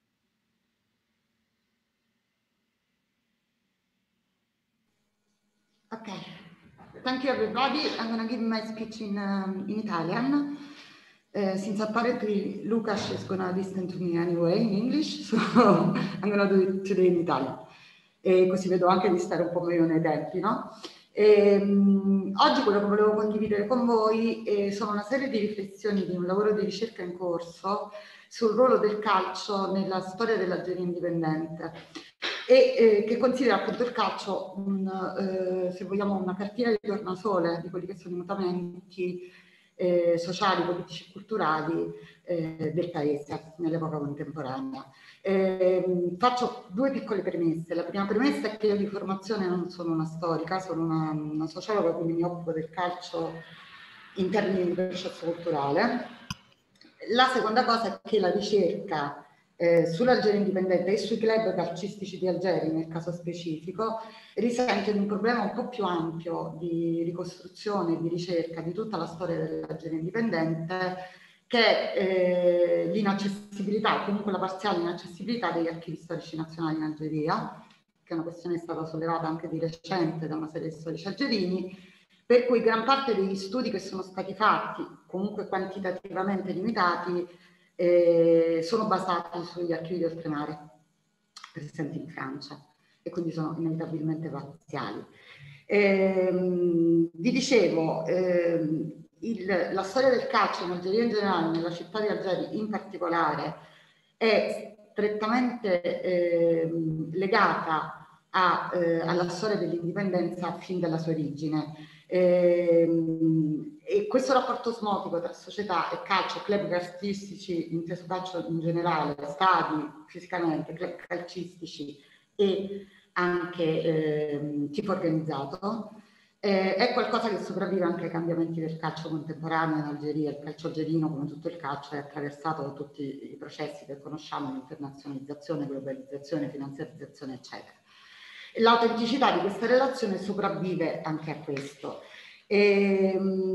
C: Okay, thank you everybody. I'm going to give my speech in, um, in Italian. Uh, since apparently Lucas is going to listen to me anyway in English, so I'm going to do it today in Italian. E così vedo anche di stare un po' meglio nei tempi, no? E, um, oggi quello che volevo condividere con voi eh, sono una serie di riflessioni di un lavoro di ricerca in corso sul ruolo del calcio nella storia dell'Algeria indipendente. E eh, che considera appunto il calcio, un, eh, se vogliamo, una cartina di tornasole di quelli che sono i mutamenti eh, sociali, politici e culturali eh, del paese nell'epoca contemporanea. Eh, faccio due piccole premesse. La prima premessa è che io di formazione non sono una storica, sono una, una sociologa, quindi mi occupo del calcio in termini di processo culturale. La seconda cosa è che la ricerca eh, sull'Algeria indipendente e sui club calcistici di Algeri, nel caso specifico, risente di un problema un po' più ampio di ricostruzione e di ricerca di tutta la storia dell'Algeria indipendente, che è eh, l'inaccessibilità, comunque la parziale inaccessibilità degli archivi storici nazionali in Algeria, che è una questione che è stata sollevata anche di recente da una serie di storici algerini, per cui gran parte degli studi che sono stati fatti, comunque quantitativamente limitati, eh, sono basati sugli archivi di oltremare presenti in Francia e quindi sono inevitabilmente parziali. Eh, vi dicevo, eh, il, la storia del calcio in Algeria in generale, nella città di Algeri in particolare, è strettamente eh, legata a, eh, alla storia dell'indipendenza fin dalla sua origine. E, e questo rapporto osmotico tra società e calcio, club calcistici, inteso calcio in generale, stadi fisicamente, club calcistici e anche eh, tipo organizzato, eh, è qualcosa che sopravvive anche ai cambiamenti del calcio contemporaneo in Algeria. Il calcio algerino, come tutto il calcio, è attraversato da tutti i processi che conosciamo, l'internazionalizzazione, globalizzazione, finanziarizzazione, eccetera. L'autenticità di questa relazione sopravvive anche a questo. E,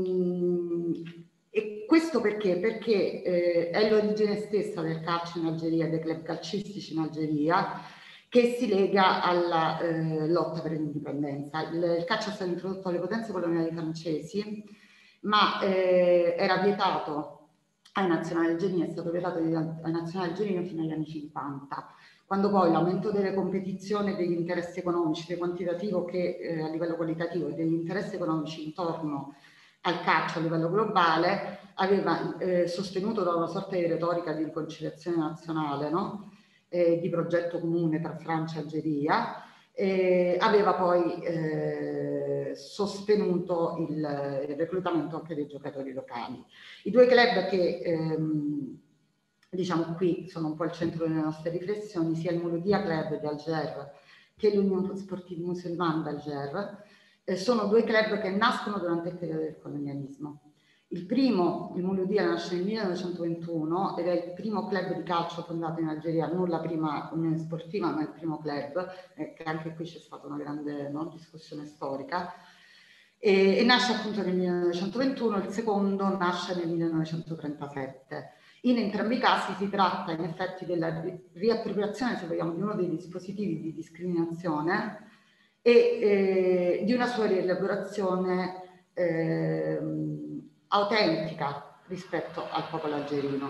C: e questo perché? Perché eh, è l'origine stessa del calcio in Algeria, dei club calcistici in Algeria, che si lega alla eh, lotta per l'indipendenza. Il, il calcio è stato introdotto alle potenze coloniali francesi, ma eh, era vietato ai nazionali algerini, è stato vietato ai nazionali algerini fino agli anni cinquanta. Quando poi l'aumento delle competizioni, degli interessi economici, sia quantitativo che eh, a livello qualitativo, e degli interessi economici intorno al calcio a livello globale, aveva eh, sostenuto da una sorta di retorica di riconciliazione nazionale, no? eh, di progetto comune tra Francia e Algeria, eh, aveva poi eh, sostenuto il, il reclutamento anche dei giocatori locali. I due club che ehm, diciamo qui sono un po' il centro delle nostre riflessioni, sia il Mouloudia Club di Alger che l'Unione Sportive Musulmane d'Alger, eh, sono due club che nascono durante il periodo del colonialismo. Il primo, il Mouloudia, nasce nel millenovecentoventuno ed è il primo club di calcio fondato in Algeria, non la prima unione sportiva, ma il primo club, eh, che anche qui c'è stata una grande no, discussione storica, e, e nasce appunto nel millenovecentoventuno, il secondo nasce nel millenovecentotrentasette. In entrambi i casi si tratta in effetti della riappropriazione, se vogliamo, di uno dei dispositivi di discriminazione e eh, di una sua rielaborazione eh, autentica rispetto al popolo algerino.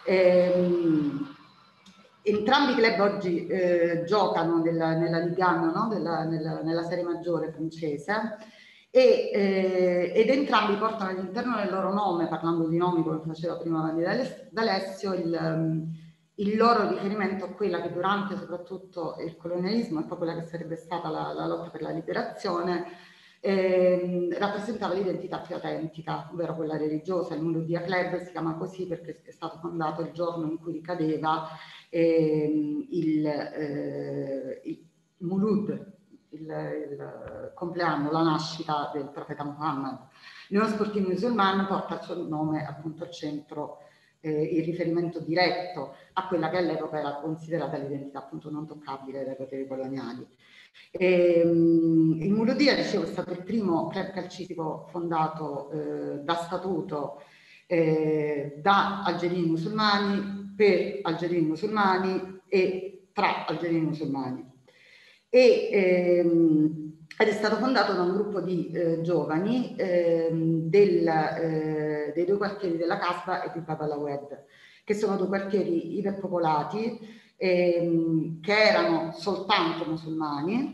C: Ehm, entrambi i club oggi eh, giocano nella, nella Ligue uno, no? nella, nella, nella serie maggiore francese, e, eh, ed entrambi portano all'interno del loro nome, parlando di nomi come faceva prima Vanni D'Alessio, il, il loro riferimento a quella che durante soprattutto il colonialismo e poi quella che sarebbe stata la, la lotta per la liberazione eh, rappresentava l'identità più autentica, ovvero quella religiosa. Il Mouloudia Club si chiama così perché è stato fondato il giorno in cui ricadeva eh, il, eh, il Mouloud, Il, il compleanno, la nascita del profeta Muhammad. L'Unione Sportiva Musulmane porta il suo nome appunto al centro, eh, il riferimento diretto a quella che all'epoca era considerata l'identità appunto non toccabile dai poteri coloniali. E, um, il Mouloudia, dicevo, è stato il primo club calcistico fondato eh, da statuto eh, da algerini musulmani per algerini musulmani e tra algerini musulmani. E, ehm, ed è stato fondato da un gruppo di eh, giovani ehm, del, eh, dei due quartieri della Casba e di Bab al-Awed, che sono due quartieri iperpopolati ehm, che erano soltanto musulmani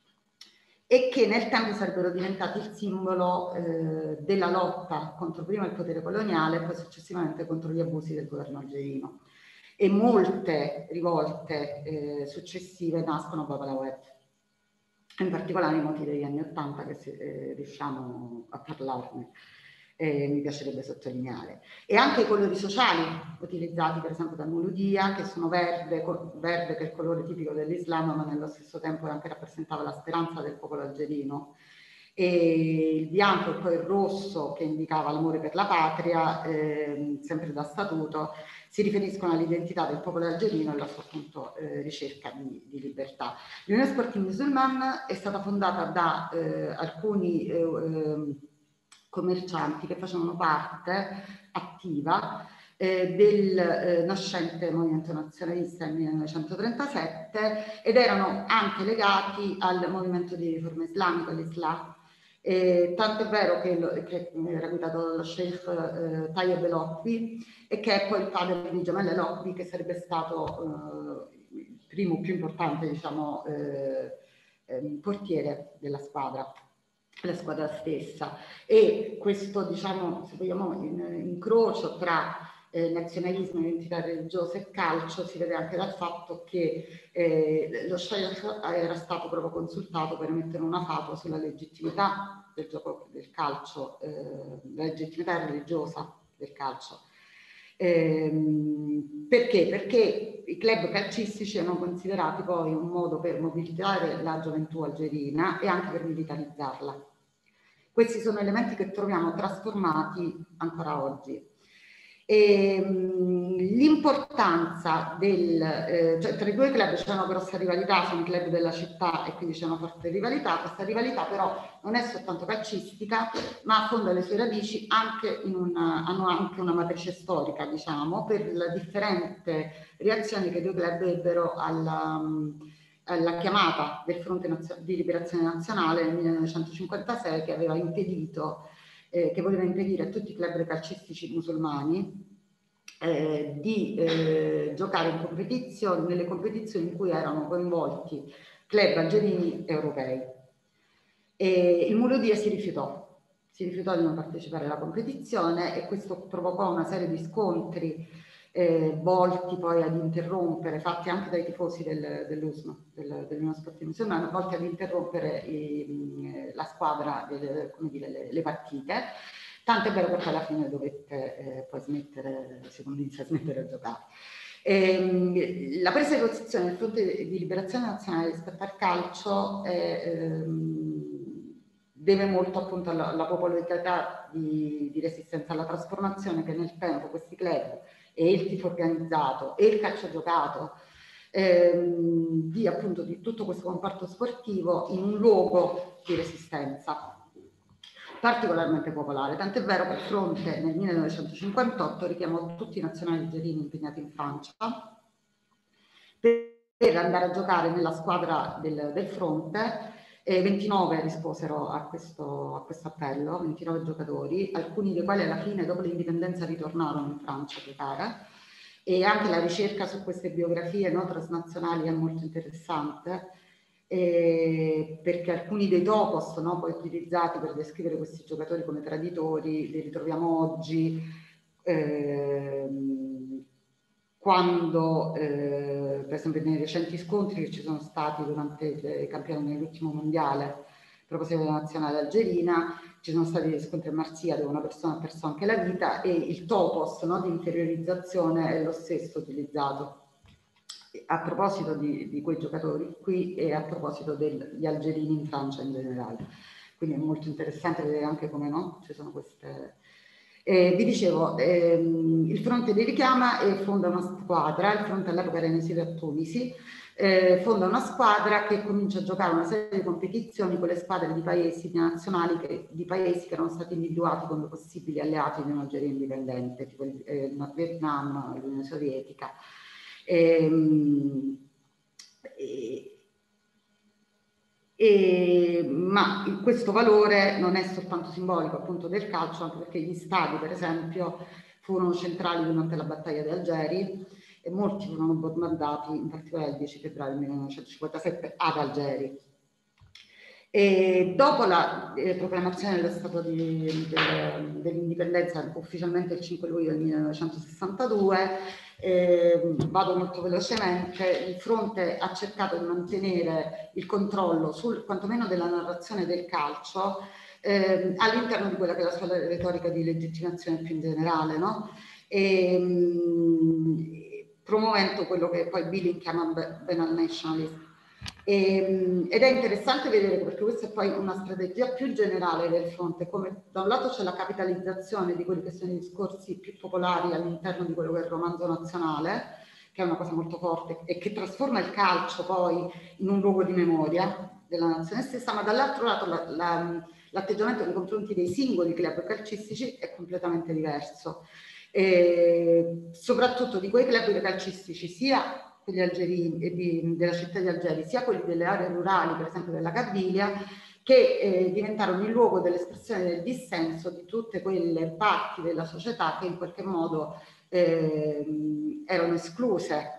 C: e che nel tempo sarebbero diventati il simbolo eh, della lotta contro prima il potere coloniale e poi successivamente contro gli abusi del governo algerino. E molte rivolte eh, successive nascono a Bab al-Awed, in particolare i moti degli anni Ottanta, che si, eh, riusciamo a parlarne. eh, mi piacerebbe sottolineare. E anche i colori sociali utilizzati per esempio da Mouloudia, che sono verde, verde che è il colore tipico dell'Islam, ma nello stesso tempo anche rappresentava la speranza del popolo algerino, e il bianco e poi il rosso che indicava l'amore per la patria, eh, sempre da statuto, si riferiscono all'identità del popolo algerino e alla sua appunto eh, ricerca di, di libertà. L'Unione Sportive Musulmane è stata fondata da eh, alcuni eh, eh, commercianti che facevano parte attiva eh, del eh, nascente movimento nazionalista nel millenovecentotrentasette ed erano anche legati al movimento di riforma islamica, all'Islam. Eh, tanto è vero che, lo, che era guidato dallo Sheikh eh, Tayeb El-Okbi e che è poi il padre di Jamal El-Okbi, che sarebbe stato eh, il primo più importante, diciamo, eh, eh, portiere della squadra, la squadra stessa. E questo, diciamo, se vogliamo, in, incrocio tra eh, nazionalismo, identità religiosa e calcio si vede anche dal fatto che eh, lo Sheikh era stato proprio consultato per emettere una fatua sulla legittimità del gioco del calcio, eh, la legittimità religiosa del calcio. Eh, perché? Perché i club calcistici erano considerati poi un modo per mobilitare la gioventù algerina e anche per militarizzarla. Questi sono elementi che troviamo trasformati ancora oggi. L'importanza del, eh, cioè tra i due club c'è una grossa rivalità, sono i club della città e quindi c'è una forte rivalità. Questa rivalità però non è soltanto calcistica, ma affonda le sue radici anche in una, hanno anche una matrice storica, diciamo, per la differente reazione che i due club ebbero alla, alla chiamata del Fronte di Liberazione Nazionale nel millenovecentocinquantasei, che aveva impedito Eh, che voleva impedire a tutti i club calcistici musulmani eh, di eh, giocare in competizioni, nelle competizioni in cui erano coinvolti club algerini e europei. E il Mouloudia si rifiutò, si rifiutò di non partecipare alla competizione e questo provocò una serie di scontri eh, volti poi ad interrompere, fatti anche dai tifosi del, dell'U S M, del, dell'Unione Sportiva Musulmana, volti ad interrompere i, la squadra, delle, come dire, le, le partite, tanto è vero che alla fine dovette eh, poi smettere, si convinse a smettere a giocare. E, la presa di posizione del Fronte di Liberazione Nazionale rispetto al calcio è, ehm, deve molto appunto alla, alla popolarità di, di resistenza alla trasformazione che nel tempo questi club e il tifo organizzato e il calcio giocato ehm, di appunto di tutto questo comparto sportivo in un luogo di resistenza particolarmente popolare, tant'è vero che il Fronte nel millenovecentocinquantotto richiamò tutti i nazionali algerini impegnati in Francia per, per andare a giocare nella squadra del, del Fronte. E ventinove risposero a questo, a questo appello, ventinove giocatori, alcuni dei quali alla fine dopo l'indipendenza ritornarono in Francia a giocare, e anche la ricerca su queste biografie no, transnazionali è molto interessante, eh, perché alcuni dei topos no, poi utilizzati per descrivere questi giocatori come traditori li ritroviamo oggi eh, quando eh, per esempio nei recenti scontri che ci sono stati durante i campionati nell'ultimo mondiale a proposito della nazionale algerina, ci sono stati dei scontri a Marzia dove una persona ha perso anche la vita e il topos no, di inferiorizzazione è lo stesso utilizzato a proposito di, di quei giocatori qui e a proposito degli algerini in Francia in generale. Quindi è molto interessante vedere anche come no, ci sono queste... Eh, vi dicevo, ehm, il Fronte li richiama e fonda una squadra, il Fronte all'epoca era in esilio a Tunisi, eh, fonda una squadra che comincia a giocare una serie di competizioni con le squadre di paesi di nazionali che, di paesi che erano stati individuati come possibili alleati di un'Algeria indipendente, tipo il, eh, il Nord Vietnam, l'Unione Sovietica. Ehm, e, E, ma questo valore non è soltanto simbolico appunto del calcio, anche perché gli stadi per esempio furono centrali durante la battaglia di Algeri e molti furono bombardati, in particolare il dieci febbraio millenovecentocinquantasette ad Algeri. E dopo la eh, proclamazione dello Stato di, de, dell'indipendenza ufficialmente il cinque luglio del millenovecentosessantadue, eh, vado molto velocemente, il Fronte ha cercato di mantenere il controllo sul, quantomeno della narrazione del calcio eh, all'interno di quella che è la sua retorica di legittimazione più in generale, no? E, mh, promuovendo quello che poi Billing chiama banal nationalism. E, ed è interessante vedere, perché questa è poi una strategia più generale del fronte, come da un lato c'è la capitalizzazione di quelli che sono i discorsi più popolari all'interno di quello che è il romanzo nazionale, che è una cosa molto forte e che trasforma il calcio poi in un luogo di memoria della nazione stessa, ma dall'altro lato la, la, l'atteggiamento nei confronti dei singoli club calcistici è completamente diverso. E soprattutto di quei club calcistici, sia quelli algerini e di, della città di Algeri, sia quelli delle aree rurali, per esempio della Kabylia, che eh, diventarono il luogo dell'espressione del dissenso di tutte quelle parti della società che in qualche modo eh, erano escluse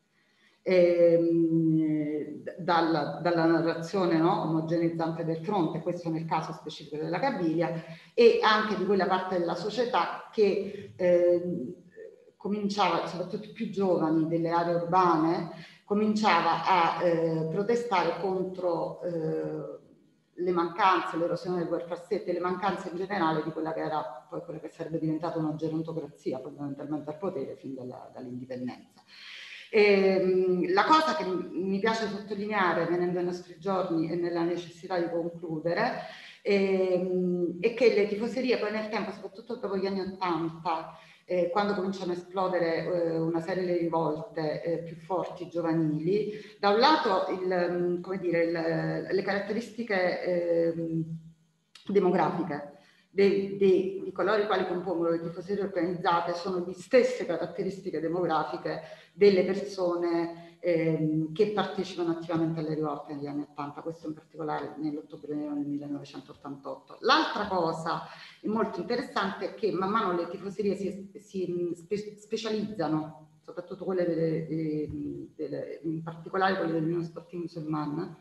C: eh, dalla, dalla narrazione, no, omogeneizzante del fronte, questo nel caso specifico della Kabylia, e anche di quella parte della società che eh, cominciava, soprattutto i più giovani delle aree urbane, cominciava a eh, protestare contro eh, le mancanze, l'erosione del welfare state e le mancanze in generale di quella che era poi quella che sarebbe diventata una gerontocrazia fondamentalmente al potere fin dalla, dall'indipendenza. E, la cosa che mi piace sottolineare venendo ai nostri giorni e nella necessità di concludere e, è che le tifoserie poi nel tempo, soprattutto dopo gli anni Ottanta, eh, quando cominciano a esplodere eh, una serie di rivolte eh, più forti giovanili, da un lato il, come dire, il, le caratteristiche eh, demografiche Dei, dei, di coloro i quali compongono le tifoserie organizzate sono di stesse caratteristiche demografiche delle persone ehm, che partecipano attivamente alle rivolte negli anni Ottanta, questo in particolare nell'ottobre nero del millenovecentottantotto. L'altra cosa molto interessante è che man mano le tifoserie si, si spe, specializzano, soprattutto quelle delle, delle, delle, in particolare quelle dell'Unione Sportiva Musulmana,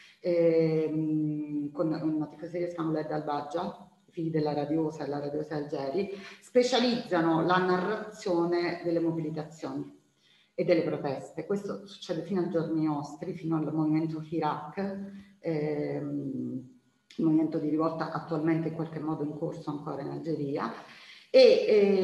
C: ehm, con una tifoseria che si chiama Led Al-Baggia, figli della Radiosa e la Radiosa Algeri, specializzano la narrazione delle mobilitazioni e delle proteste. Questo succede fino ai giorni nostri, fino al movimento Firak, ehm, il movimento di rivolta attualmente in qualche modo in corso ancora in Algeria, e,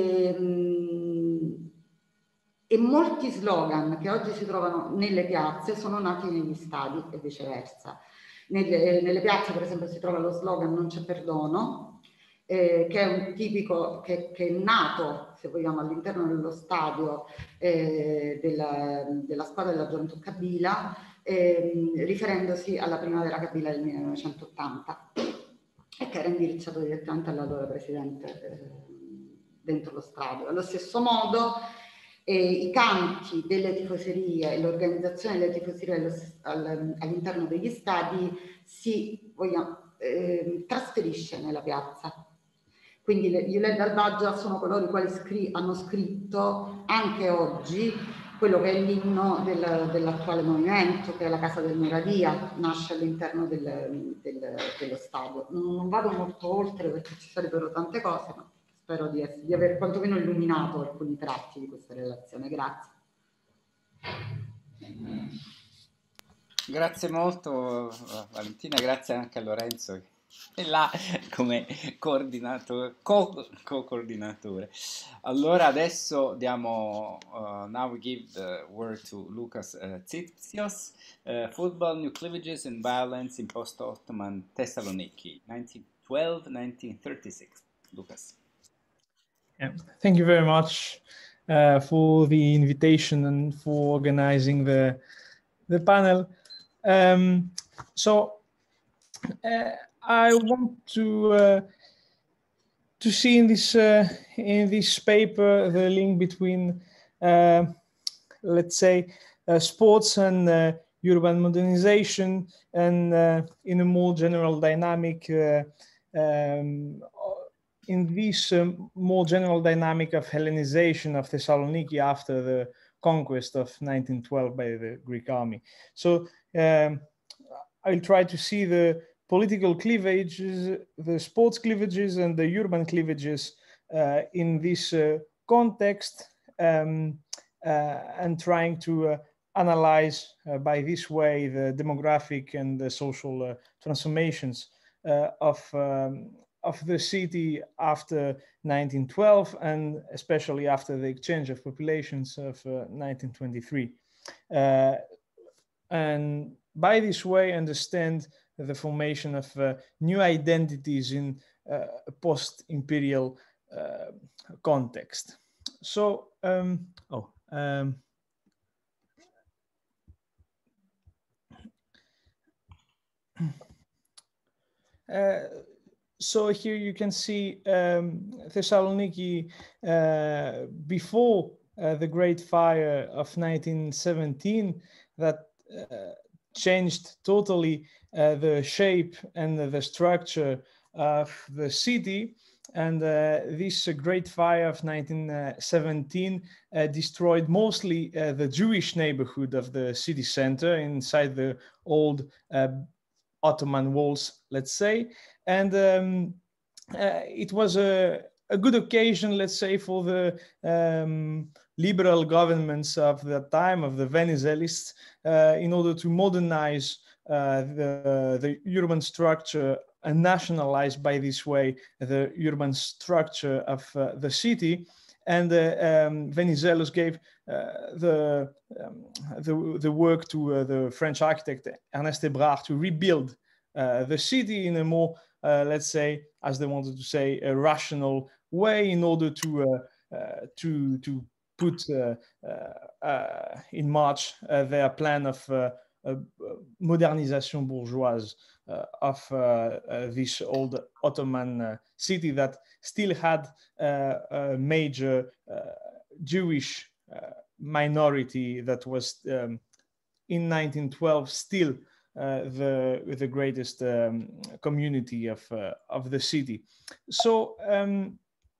C: ehm, e molti slogan che oggi si trovano nelle piazze sono nati negli stadi e viceversa. Nelle, nelle piazze per esempio si trova lo slogan "non c'è perdono", Eh, che è un tipico che, che è nato, se vogliamo, all'interno dello stadio eh, della, della squadra della Gioventù Kabila, eh, riferendosi alla primavera Kabila del millenovecentottanta, e che era indirizzato direttamente all'allora presidente eh, dentro lo stadio. Allo stesso modo eh, i canti delle tifoserie e l'organizzazione delle tifoserie all'interno degli stadi si vogliamo, eh, trasferisce nella piazza. Quindi gli Led Al-Baggia sono coloro i quali scri- hanno scritto anche oggi quello che è l'inno del, dell'attuale movimento, che è la Casa del Muradia, nasce all'interno del, del, dello stadio. Non, non vado molto oltre perché ci sarebbero tante cose, ma spero di, essere, di aver quantomeno illuminato alcuni tratti di questa relazione. Grazie.
A: Grazie molto Valentina, grazie anche a Lorenzo che è là come coordinatore, co- co-coordinatore. Allora adesso diamo, uh, now we give the word to Lucas uh, Tsitsios, uh, Football, New Cleavages and Violence in Post-Ottoman Thessaloniki, nineteen twelve to nineteen thirty-six. Lucas.
D: Yeah, thank you very much uh, for the invitation and for organizing the, the panel. Um, so uh, I want to uh, to see in this uh, in this paper the link between, uh, let's say, uh, sports and uh, urban modernization, and uh, in a more general dynamic, uh, um, in this um, more general dynamic of Hellenization of Thessaloniki after the conquest of nineteen twelve by the Greek army. So um, I'll try to see the political cleavages, the sports cleavages and the urban cleavages uh, in this uh, context, um, uh, and trying to uh, analyze uh, by this way the demographic and the social uh, transformations uh, of um, of the city after nineteen twelve, and especially after the exchange of populations of uh, nineteen twenty-three. Uh, and by this way, understand the formation of uh, new identities in uh, a post-imperial uh, context. So, um, oh, um, uh, so here you can see um, Thessaloniki uh, before uh, the Great Fire of nineteen seventeen that uh, changed totally uh, the shape and the structure of the city. And uh, this uh, Great Fire of nineteen seventeen uh, destroyed mostly uh, the Jewish neighborhood of the city center inside the old uh, Ottoman walls, let's say. And um, uh, it was a, a good occasion, let's say, for the um, liberal governments of that time, of the Venizelists, uh, in order to modernize uh, the, the urban structure and nationalize by this way the urban structure of uh, the city. And uh, um, Venizelos gave uh, the, um, the, the work to uh, the French architect Ernest Hébrard to rebuild uh, the city in a more, uh, let's say, as they wanted to say, a rational way, in order to uh, uh, to to put uh, uh, uh, in march uh, their plan of uh, uh, modernization bourgeoise uh, of uh, uh, this old Ottoman uh, city that still had uh, a major uh, Jewish uh, minority that was um, in nineteen twelve still uh, the the greatest um, community of uh, of the city. So um,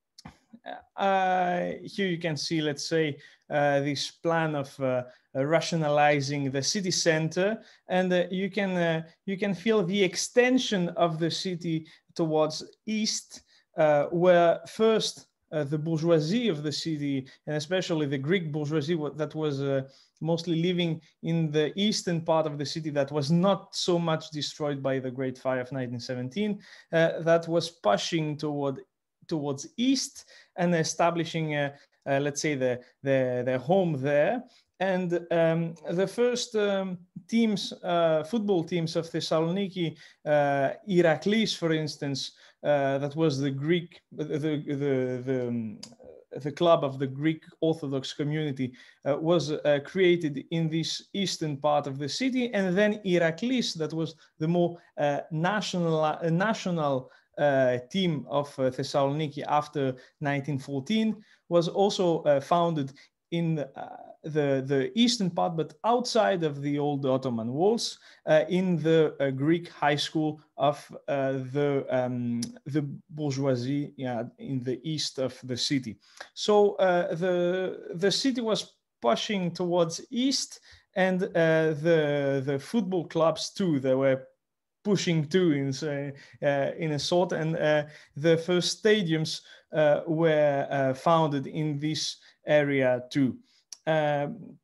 D: uh, here you can see, let's say, uh, this plan of uh, uh, rationalizing the city center, and uh, you can uh, you can feel the extension of the city towards east, uh, where first uh, the bourgeoisie of the city, and especially the Greek bourgeoisie that was uh, mostly living in the eastern part of the city, that was not so much destroyed by the Great Fire of nineteen seventeen, uh, that was pushing toward towards east and establishing, uh, uh, let's say, the, the, their home there. And um, the first um, teams, uh, football teams of Thessaloniki, uh, Iraklis, for instance, uh, that was the Greek, the, the, the, um, the club of the Greek Orthodox community, uh, was uh, created in this eastern part of the city. And then Iraklis, that was the more uh, national, uh, national Uh, team of uh, Thessaloniki after nineteen fourteen, was also uh, founded in uh, the, the eastern part, but outside of the old Ottoman walls, uh, in the uh, Greek high school of uh, the, um, the bourgeoisie, yeah, in the east of the city. So uh, the, the city was pushing towards east, and uh, the, the football clubs too, they were pushing too in, uh, in a sort, and uh, the first stadiums uh, were uh, founded in this area too. Um,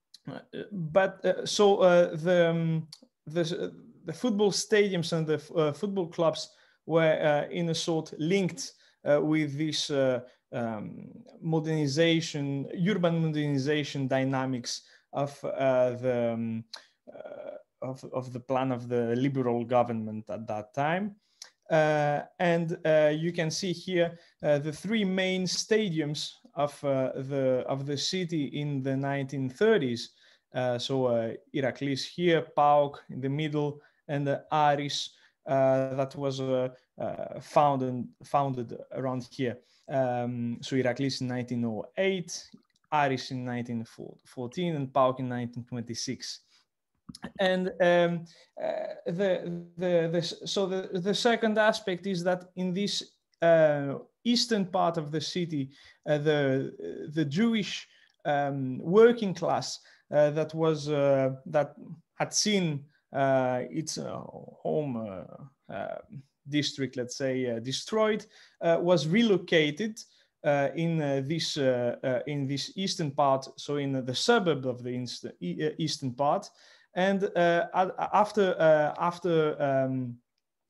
D: but uh, so uh, the, um, the the football stadiums and the uh, football clubs were uh, in a sort linked uh, with this uh, um, modernization, urban modernization dynamics of uh, the um, uh, Of, of the plan of the liberal government at that time. Uh, and uh, you can see here uh, the three main stadiums of, uh, the, of the city in the nineteen thirties. Uh, so uh, Iraklis here, PAOK in the middle, and uh, Aris uh, that was uh, uh, founded, founded around here. Um, so Iraklis in nineteen oh eight, Aris in nineteen fourteen, and PAOK in nineteen twenty-six. And um, uh, the, the, the, so the, the second aspect is that in this uh, eastern part of the city, uh, the, the Jewish um, working class uh, that was, uh, that had seen uh, its uh, home uh, uh, district, let's say, uh, destroyed, uh, was relocated Uh, in uh, this uh, uh, in this eastern part, so in uh, the suburb of the east, uh, eastern part, and uh, after uh, after um,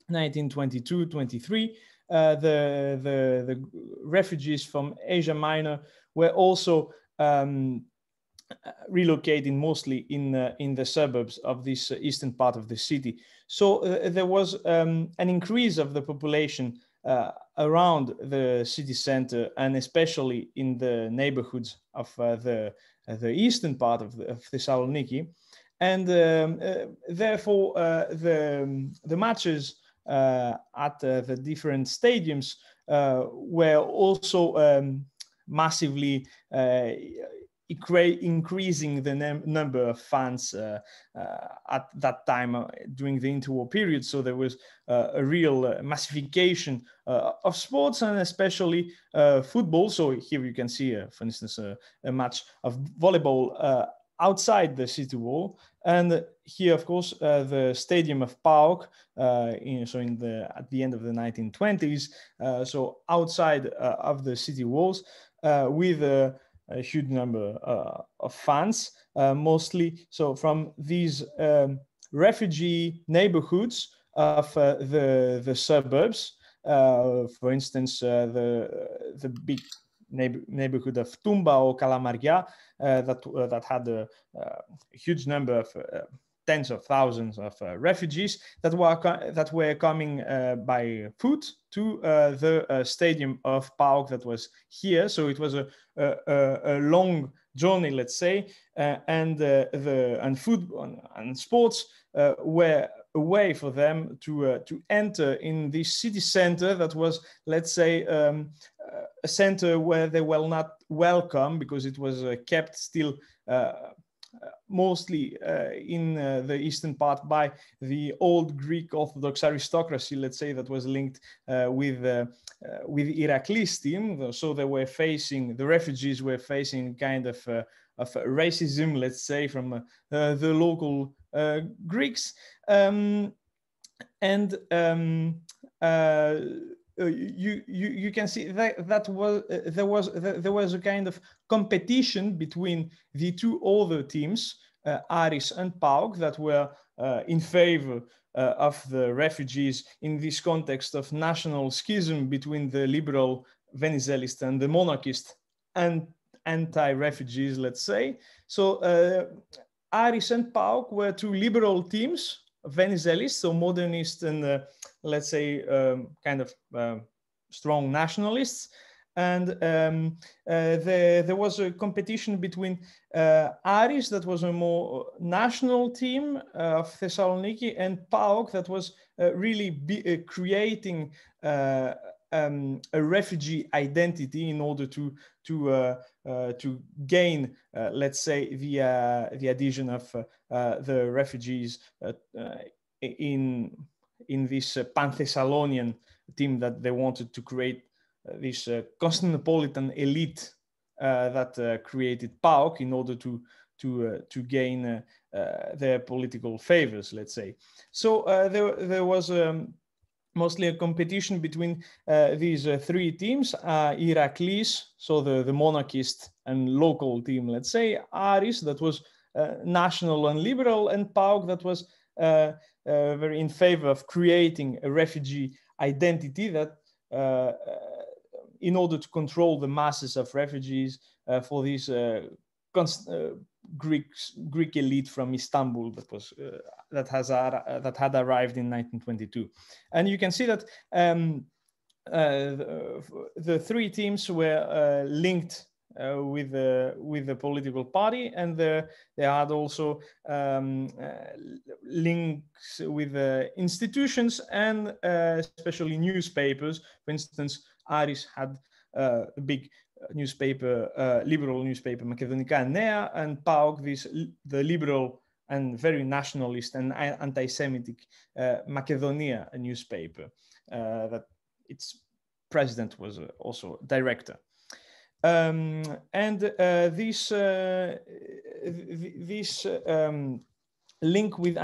D: nineteen twenty-two twenty-three, uh, the, the, the refugees from Asia Minor were also um, relocating mostly in, uh, in the suburbs of this eastern part of the city. So uh, there was um, an increase of the population uh, around the city center, and especially in the neighborhoods of uh, the, uh, the eastern part of, the, of Thessaloniki. And um, uh, therefore, uh, the, the matches uh, at uh, the different stadiums uh, were also um, massively uh, increasing the number of fans uh, uh, at that time uh, during the interwar period. So there was uh, a real uh, massification uh, of sports, and especially uh, football. So here you can see, uh, for instance, uh, a match of volleyball uh, outside the city wall. And here, of course, uh, the stadium of PAOK, uh, in, so in the, at the end of the nineteen twenties, uh, so outside uh, of the city walls, uh, with a, a huge number uh, of fans, uh, mostly so from these um, refugee neighborhoods of uh, the, the suburbs. Uh, for instance, uh, the, the big neighbor, neighborhood of Tumba or Calamaria, uh, that, uh, that had a, a huge number of uh, tens of thousands of uh, refugees that were, that were coming uh, by foot to uh, the uh, stadium of PAOK that was here. So it was a, a, a long journey, let's say, uh, and uh, the and football and sports uh, were a way for them to uh, to enter in this city center that was, let's say, um, uh, a center where they were not welcome, because it was uh, kept still uh, mostly uh, in uh, the eastern part by the old Greek Orthodox aristocracy, let's say, that was linked uh, with uh, uh, with Iraklis team. So they were facing, the refugees were facing kind of uh, of racism, let's say, from uh, uh, the local uh, Greeks. Um, and um, uh, you, you you can see that that was uh, there was there was a kind of competition between the two other teams, uh, Aris and PAOK, that were uh, in favor uh, of the refugees in this context of national schism between the liberal Venizelist and the monarchist and anti-refugees, let's say. So uh, Aris and PAOK were two liberal teams, Venizelists, so modernist and uh, let's say um, kind of uh, strong nationalists. And um, uh, there, there was a competition between uh, Aris, that was a more national team uh, of Thessaloniki, and PAOK, that was uh, really be, uh, creating uh, um, a refugee identity in order to to uh, uh, to gain, uh, let's say, the uh, the adhesion of uh, uh, the refugees uh, uh, in in this uh, pan-Thessalonian team that they wanted to create. Uh, this uh, Constantinopolitan elite uh, that uh, created PAOK in order to to uh, to gain uh, uh, their political favors, let's say. So uh, there there was um, mostly a competition between uh, these uh, three teams: uh, Iraklis, so the the monarchist and local team, let's say; Aris, that was uh, national and liberal; and PAOK, that was uh, uh, very in favor of creating a refugee identity that. Uh, in order to control the masses of refugees uh, for this uh, uh, Greek Greek elite from Istanbul that was uh, that has uh, that had arrived in nineteen twenty-two, and you can see that um, uh, the, the three teams were uh, linked uh, with the with the political party, and the, they had also um, uh, links with the institutions and uh, especially newspapers. For instance, Aris had uh, a big newspaper, uh, liberal newspaper, Makedonika Nea, and PAOK, this, the liberal and very nationalist and anti-Semitic uh, Macedonia newspaper, uh, that its president was uh, also director. Um, and uh, this, uh, th this um, link with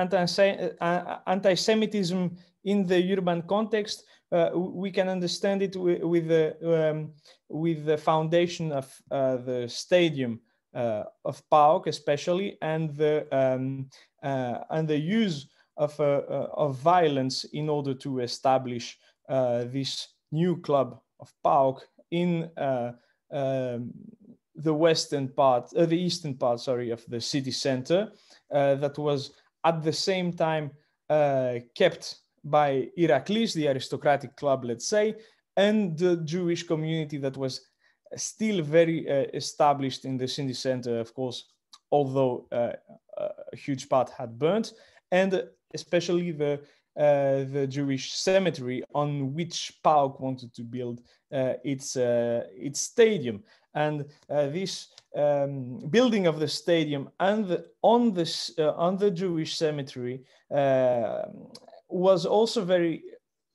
D: anti-Semitism in the urban context, uh, we can understand it with, with the um, with the foundation of uh, the stadium uh, of PAOK, especially, and the um, uh, and the use of, uh, uh, of violence in order to establish uh, this new club of PAOK in uh, um, the western part, uh, the eastern part, sorry, of the city center, uh, that was at the same time uh, kept by Iraklis, the aristocratic club, let's say, and the Jewish community that was still very uh, established in the city center, of course, although uh, a huge part had burnt, and especially the uh, the Jewish cemetery on which PAOK wanted to build uh, its uh, its stadium. And uh, this um, building of the stadium and the, on this uh, on the Jewish cemetery uh, was also very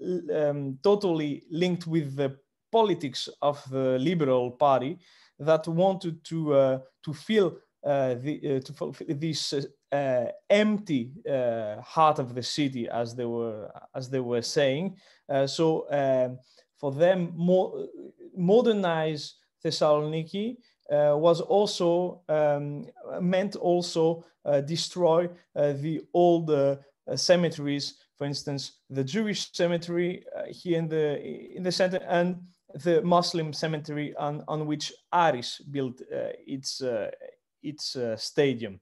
D: um, totally linked with the politics of the Liberal Party that wanted to uh, to fill uh, the uh, to fulfill this uh, empty uh, heart of the city, as they were as they were saying. Uh, so um, for them, more modernize Thessaloniki uh, was also um, meant also uh, destroy uh, the old uh, uh, cemeteries. For instance, the Jewish cemetery uh, here in the in the center, and the Muslim cemetery on, on which Aris built uh, its uh, its uh, stadium.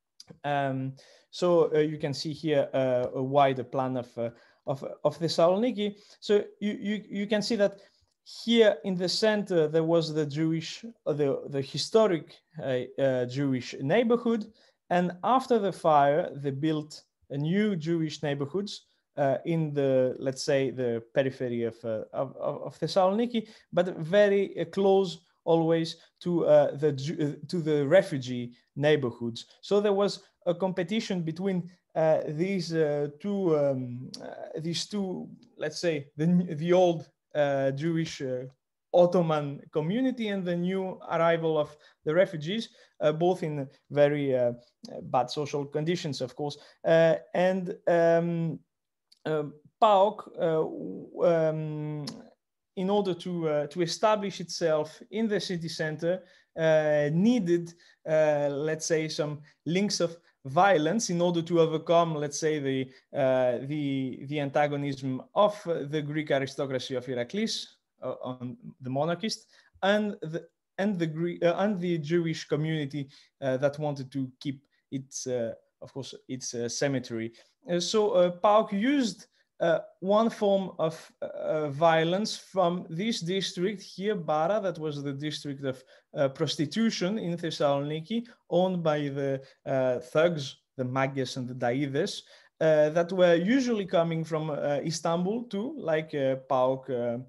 D: Um, so uh, you can see here uh, a wider plan of uh, of of Thessaloniki. So you you you can see that here in the center there was the Jewish uh, the the historic uh, uh, Jewish neighborhood, and after the fire they built a new Jewish neighborhoods uh, in the, let's say, the periphery of uh, of, of Thessaloniki, but very uh, close always to uh, the uh, to the refugee neighborhoods. So there was a competition between uh, these uh, two um, uh, these two, let's say, the the old uh, Jewish uh, Ottoman community and the new arrival of the refugees, uh, both in very uh, bad social conditions, of course. Uh, and um, uh, PAOK, uh, um, in order to, uh, to establish itself in the city center, uh, needed, uh, let's say, some links of violence in order to overcome, let's say, the, uh, the, the antagonism of the Greek aristocracy of Iraklis, Uh, on the monarchist, and the and the Greek uh, and the Jewish community uh, that wanted to keep its, uh, of course, its uh, cemetery. Uh, so uh, PAOK used uh, one form of uh, violence from this district here, Bara, that was the district of uh, prostitution in Thessaloniki, owned by the uh, thugs, the Magyas and the Daides, uh, that were usually coming from uh, Istanbul too, like uh, PAOK. Uh,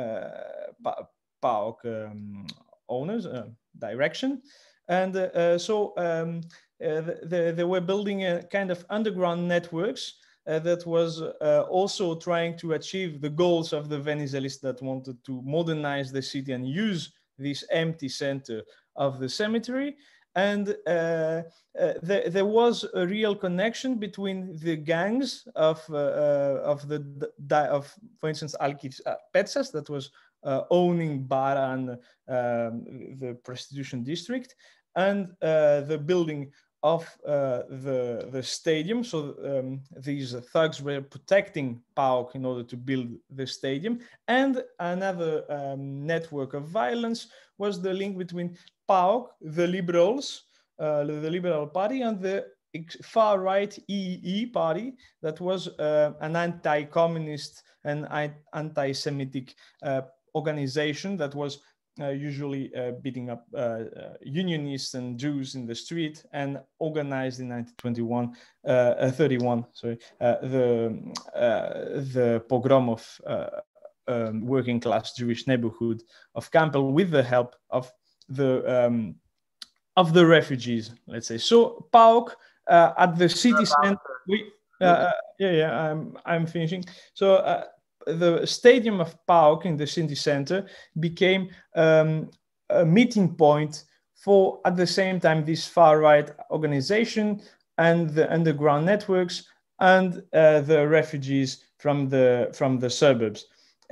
D: Uh, PAOK um, owners uh, direction, and uh, uh, so um, uh, the, they were building a kind of underground networks uh, that was uh, also trying to achieve the goals of the Venizelis that wanted to modernize the city and use this empty center of the cemetery. And uh, uh, there, there was a real connection between the gangs of uh, uh, of the of, for instance, Alkis uh, Petsas, that was uh, owning Bara and um, the prostitution district, and uh, the building of uh, the the stadium. So um, these thugs were protecting PAOK in order to build the stadium. And another um, network of violence was the link between PAOK, the liberals, uh, the Liberal Party, and the far-right E E E party, that was uh, an anti-communist and anti-Semitic uh, organization that was uh, usually uh, beating up uh, uh, unionists and Jews in the street, and organized in nineteen twenty-one, uh, thirty-one, sorry, uh, the uh, the pogrom of uh, um, working-class Jewish neighborhood of Campbell with the help of the um, of the refugees, let's say. So PAOK uh, at the city center, we, uh, yeah, yeah, I'm I'm finishing. So uh, the stadium of PAOK in the city center became um, a meeting point for, at the same time, this far-right organization and the underground networks and uh, the refugees from the from the suburbs.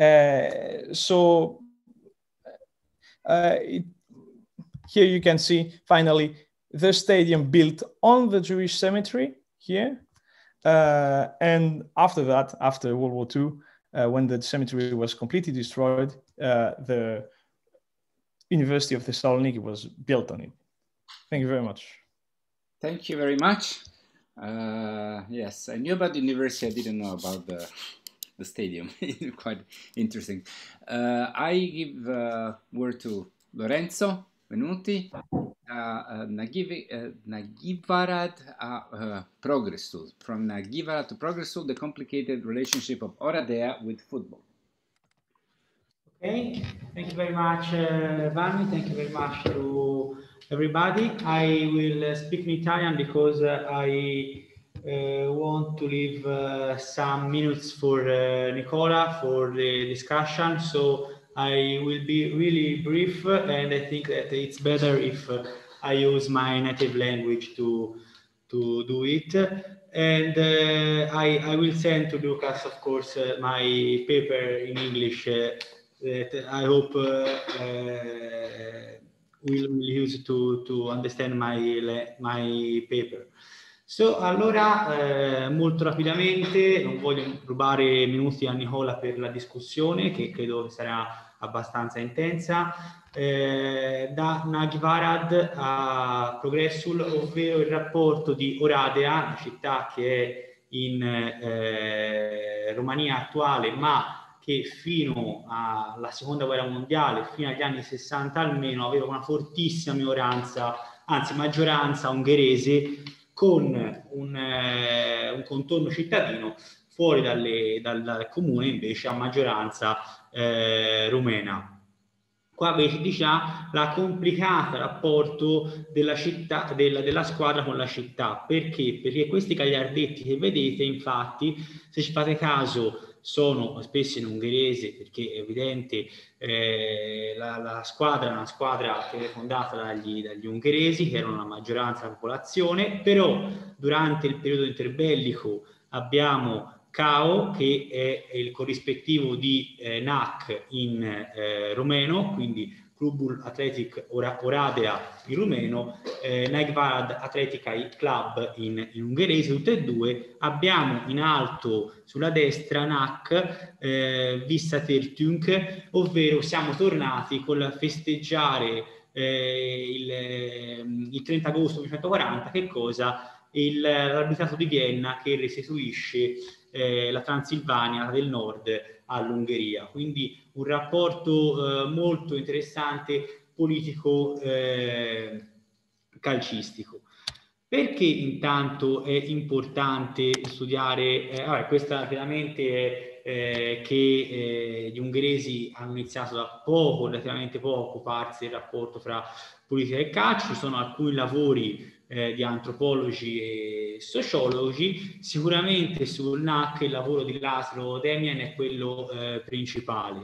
D: Uh, so uh, it, here you can see finally the stadium built on the Jewish cemetery here, Uh, and after that, after World War Two, uh, when the cemetery was completely destroyed, uh, the University of Thessaloniki was built on it. Thank you very much.
A: Thank you very much. Uh, yes, I knew about the university. I didn't know about the the stadium. Quite interesting. Uh, I give uh, word to Lorenzo Venuti. Uh, uh, Nagyvarad uh, uh, Progresul. From Nagyvarad to Progresul, the complicated relationship of Oradea with football.
E: Okay, thank you very much, uh, Vanni. Thank you very much to everybody. I will uh, speak in Italian because uh, I uh, want to leave uh, some minutes for uh, Nicola for the discussion. So I will be really brief, and I think that it's better if uh, I use my native language to to do it. And uh, I, I will send to Lucas, of course, uh, my paper in English uh, that I hope uh, uh, will, will use to, to understand my, my paper. So, allora, eh, molto rapidamente, non voglio rubare minuti a Nicola per la discussione, che credo sarà abbastanza intensa, eh, da Nagyvarad a Progresul, ovvero il rapporto di Oradea, una città che è in eh, Romania attuale, ma che fino alla seconda guerra mondiale, fino agli anni sessanta almeno, aveva una fortissima minoranza, anzi maggioranza ungherese, con un, eh, un contorno cittadino, fuori dalle, dal, dal comune invece a maggioranza eh, rumena. Qua vedi già la complicata rapporto della, città, della, della squadra con la città. Perché? Perché questi gagliardetti che vedete, infatti, se ci fate caso, sono spesso in ungherese, perché è evidente eh, la, la squadra è una squadra che è fondata dagli, dagli ungheresi, che erano la maggioranza della popolazione, però durante il periodo interbellico abbiamo Cao, che è il corrispettivo di eh, N A C in eh, rumeno, quindi Clubul Athletic Oradea in rumeno, eh, Nagyvarad Athletic Club in, in ungherese, tutte e due. Abbiamo in alto sulla destra N A C, eh, Visszatértünk, ovvero siamo tornati col festeggiare eh, il, il trenta agosto millenovecentoquaranta, che cosa? L'arbitrato di Vienna che restituisce eh, la Transilvania del nord all'Ungheria. Quindi un rapporto eh, molto interessante politico eh, calcistico. Perché intanto è importante studiare, eh, vabbè, questa chiaramente è eh, che eh, gli ungheresi hanno iniziato da poco, relativamente poco, a occuparsi del rapporto fra politica e calcio. Ci sono alcuni lavori eh, di antropologi e sociologi. Sicuramente sul N A C il lavoro di Laszlo Demian è quello eh, principale.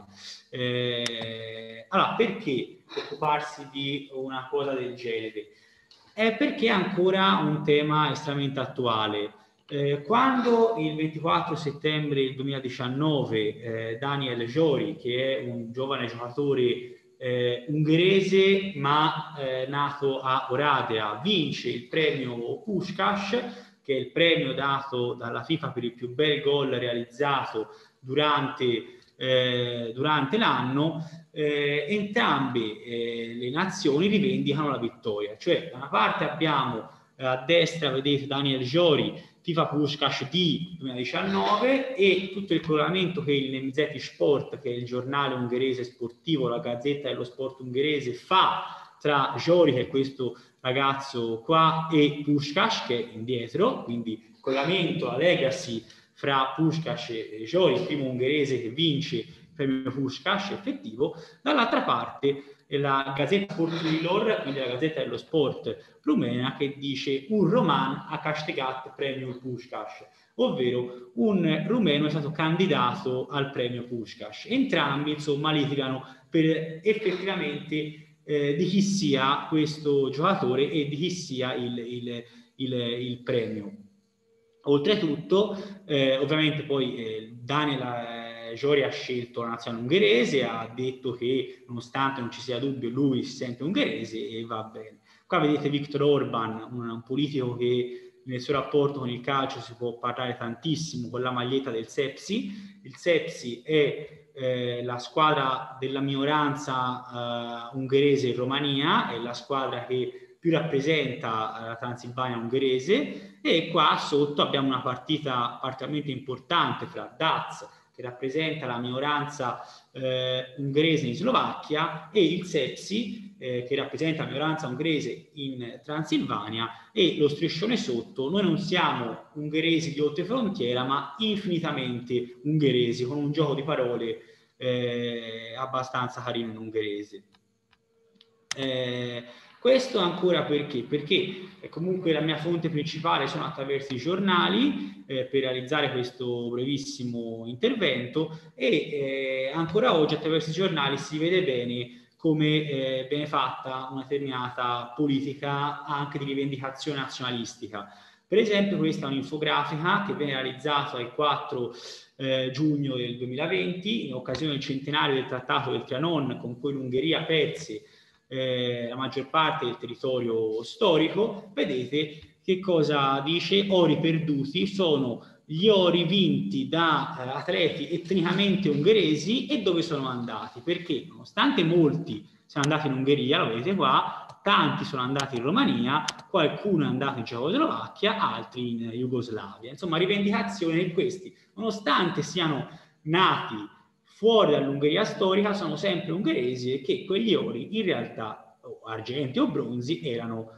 E: Eh, allora, perché occuparsi di una cosa del genere? È perché è ancora un tema estremamente attuale. Eh, quando il ventiquattro settembre duemiladiciannove eh, Daniel Jory, che è un giovane giocatore eh, ungherese ma eh, nato a Oradea, vince il premio Puskás, che è il premio dato dalla FIFA per il più bel gol realizzato durante, eh, durante l'anno, eh, entrambe eh, le nazioni rivendicano la vittoria. Cioè, da una parte abbiamo eh, a destra, vedete Daniel Jory, FIFA Puskás di duemiladiciannove, e tutto il collegamento che il Nemzeti Sport, che è il giornale ungherese sportivo, la gazzetta dello sport ungherese, fa tra Jory, che è questo ragazzo qua, e Puskás, che è indietro, quindi collegamento, la legacy fra Puskás e Jory, il primo ungherese che vince il premio Puskás effettivo. Dall'altra parte la Gazzetta Sportvilor, quindi la Gazzetta dello Sport rumena, che dice un roman a castigat premiul Puskás, ovvero un rumeno è stato candidato al premio Puskás. Entrambi insomma litigano per effettivamente eh, di chi sia questo giocatore e di chi sia il, il, il, il premio. Oltretutto, eh, ovviamente poi eh, Daniel Jory ha scelto la nazionale ungherese, ha detto che nonostante non ci sia dubbio lui si sente ungherese e va bene. Qua vedete Viktor Orban, un, un politico che nel suo rapporto con il calcio si può parlare tantissimo, con la maglietta del Sepsi. Il Sepsi è eh, la squadra della minoranza eh, ungherese in Romania, è la squadra che più rappresenta la Transilvania ungherese, e qua sotto abbiamo una partita particolarmente importante fra Daz, che rappresenta la minoranza eh, ungherese in Slovacchia, e il Sepsi, eh, che rappresenta la minoranza ungherese in Transilvania, e lo striscione sotto: noi non siamo ungheresi di oltrefrontiera, ma infinitamente ungheresi, con un gioco di parole eh, abbastanza carino in ungherese. Eh, questo ancora perché? Perché eh, comunque la mia fonte principale sono attraverso i giornali eh, per realizzare questo brevissimo intervento, e eh, ancora oggi attraverso i giornali si vede bene come eh, viene fatta una determinata politica anche di rivendicazione nazionalistica. Per esempio, questa è un'infografica che viene realizzata il quattro eh, giugno del duemilaventi in occasione del centenario del Trattato del Trianon, con cui l'Ungheria perse Eh, la maggior parte del territorio storico. Vedete che cosa dice: ori perduti sono gli ori vinti da eh, atleti etnicamente ungheresi. E dove sono andati? Perché nonostante molti siano andati in Ungheria, lo vedete qua, tanti sono andati in Romania, qualcuno è andato in Cecoslovacchia, altri in Jugoslavia. Insomma, rivendicazione di questi, nonostante siano nati fuori dall'Ungheria storica, sono sempre ungheresi, e che quegli ori in realtà, o argenti o bronzi, erano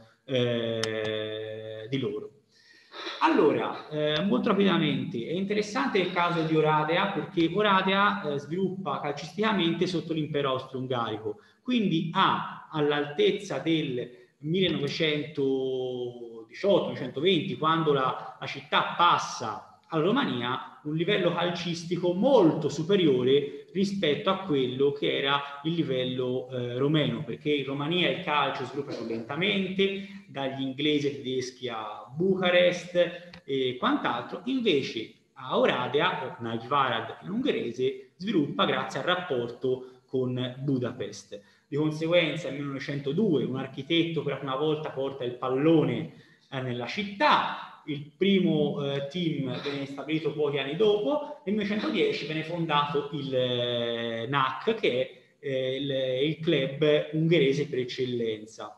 E: eh, di loro. Allora, eh, molto rapidamente, è interessante il caso di Oradea, perché Oradea eh, sviluppa calcisticamente sotto l'impero austro-ungarico, quindi ha all'altezza del millenovecentodiciotto millenovecentoventi, quando la, la città passa alla Romania, un livello calcistico molto superiore rispetto a quello che era il livello eh, romeno, perché in Romania il calcio si sviluppa più lentamente, dagli inglesi e tedeschi a Bucarest e quant'altro. Invece a Oradea, o Nagyvarad in ungherese, sviluppa grazie al rapporto con Budapest. Di conseguenza nel millenovecentodue un architetto per la prima volta porta il pallone eh, nella città. Il primo eh, team viene stabilito pochi anni dopo. Nel millenovecentodieci viene fondato il eh, N A C, che è eh, il, il club ungherese per eccellenza.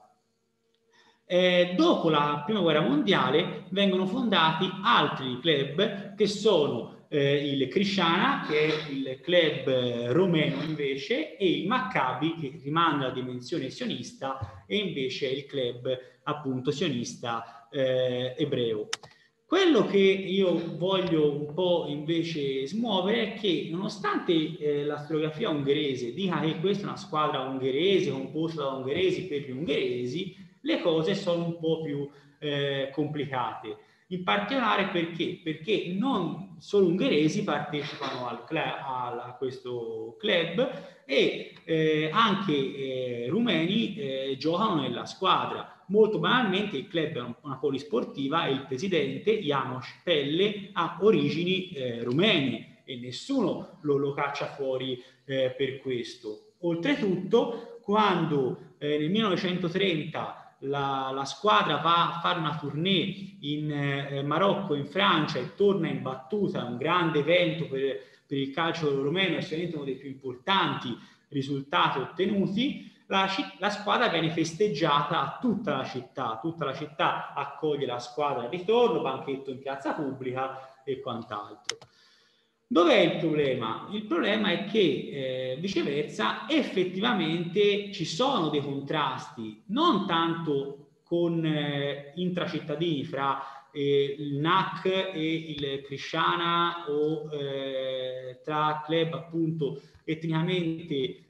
E: Eh, dopo la prima guerra mondiale vengono fondati altri club, che sono eh, il Cristiana, che è il club eh, romeno invece, e il Maccabi, che rimanda alla dimensione sionista, e invece è il club appunto sionista eh, ebreo. Quello che io voglio un po' invece smuovere è che, nonostante eh, la storiografia ungherese dica che questa è una squadra ungherese composta da ungheresi per gli ungheresi, le cose sono un po' più eh, complicate. In particolare perché? Perché non solo ungheresi partecipano al club, a questo club, e eh, anche eh, rumeni eh, giocano nella squadra. Molto banalmente il club è una polisportiva e il presidente, János Pelle, ha origini eh, rumene, e nessuno lo, lo caccia fuori eh, per questo. Oltretutto, quando eh, nel millenovecentotrenta La, la squadra va a fare una tournée in eh, Marocco, in Francia, e torna in battuta, un grande evento per, per il calcio romeno, è sicuramente uno dei più importanti risultati ottenuti. La, la squadra viene festeggiata a tutta la città, tutta la città accoglie la squadra al ritorno, banchetto in piazza pubblica e quant'altro. Dov'è il problema? Il problema è che eh, viceversa effettivamente ci sono dei contrasti, non tanto con eh, intracittadini fra eh, il N A C e il Cristiana, o eh, tra club appunto etnicamente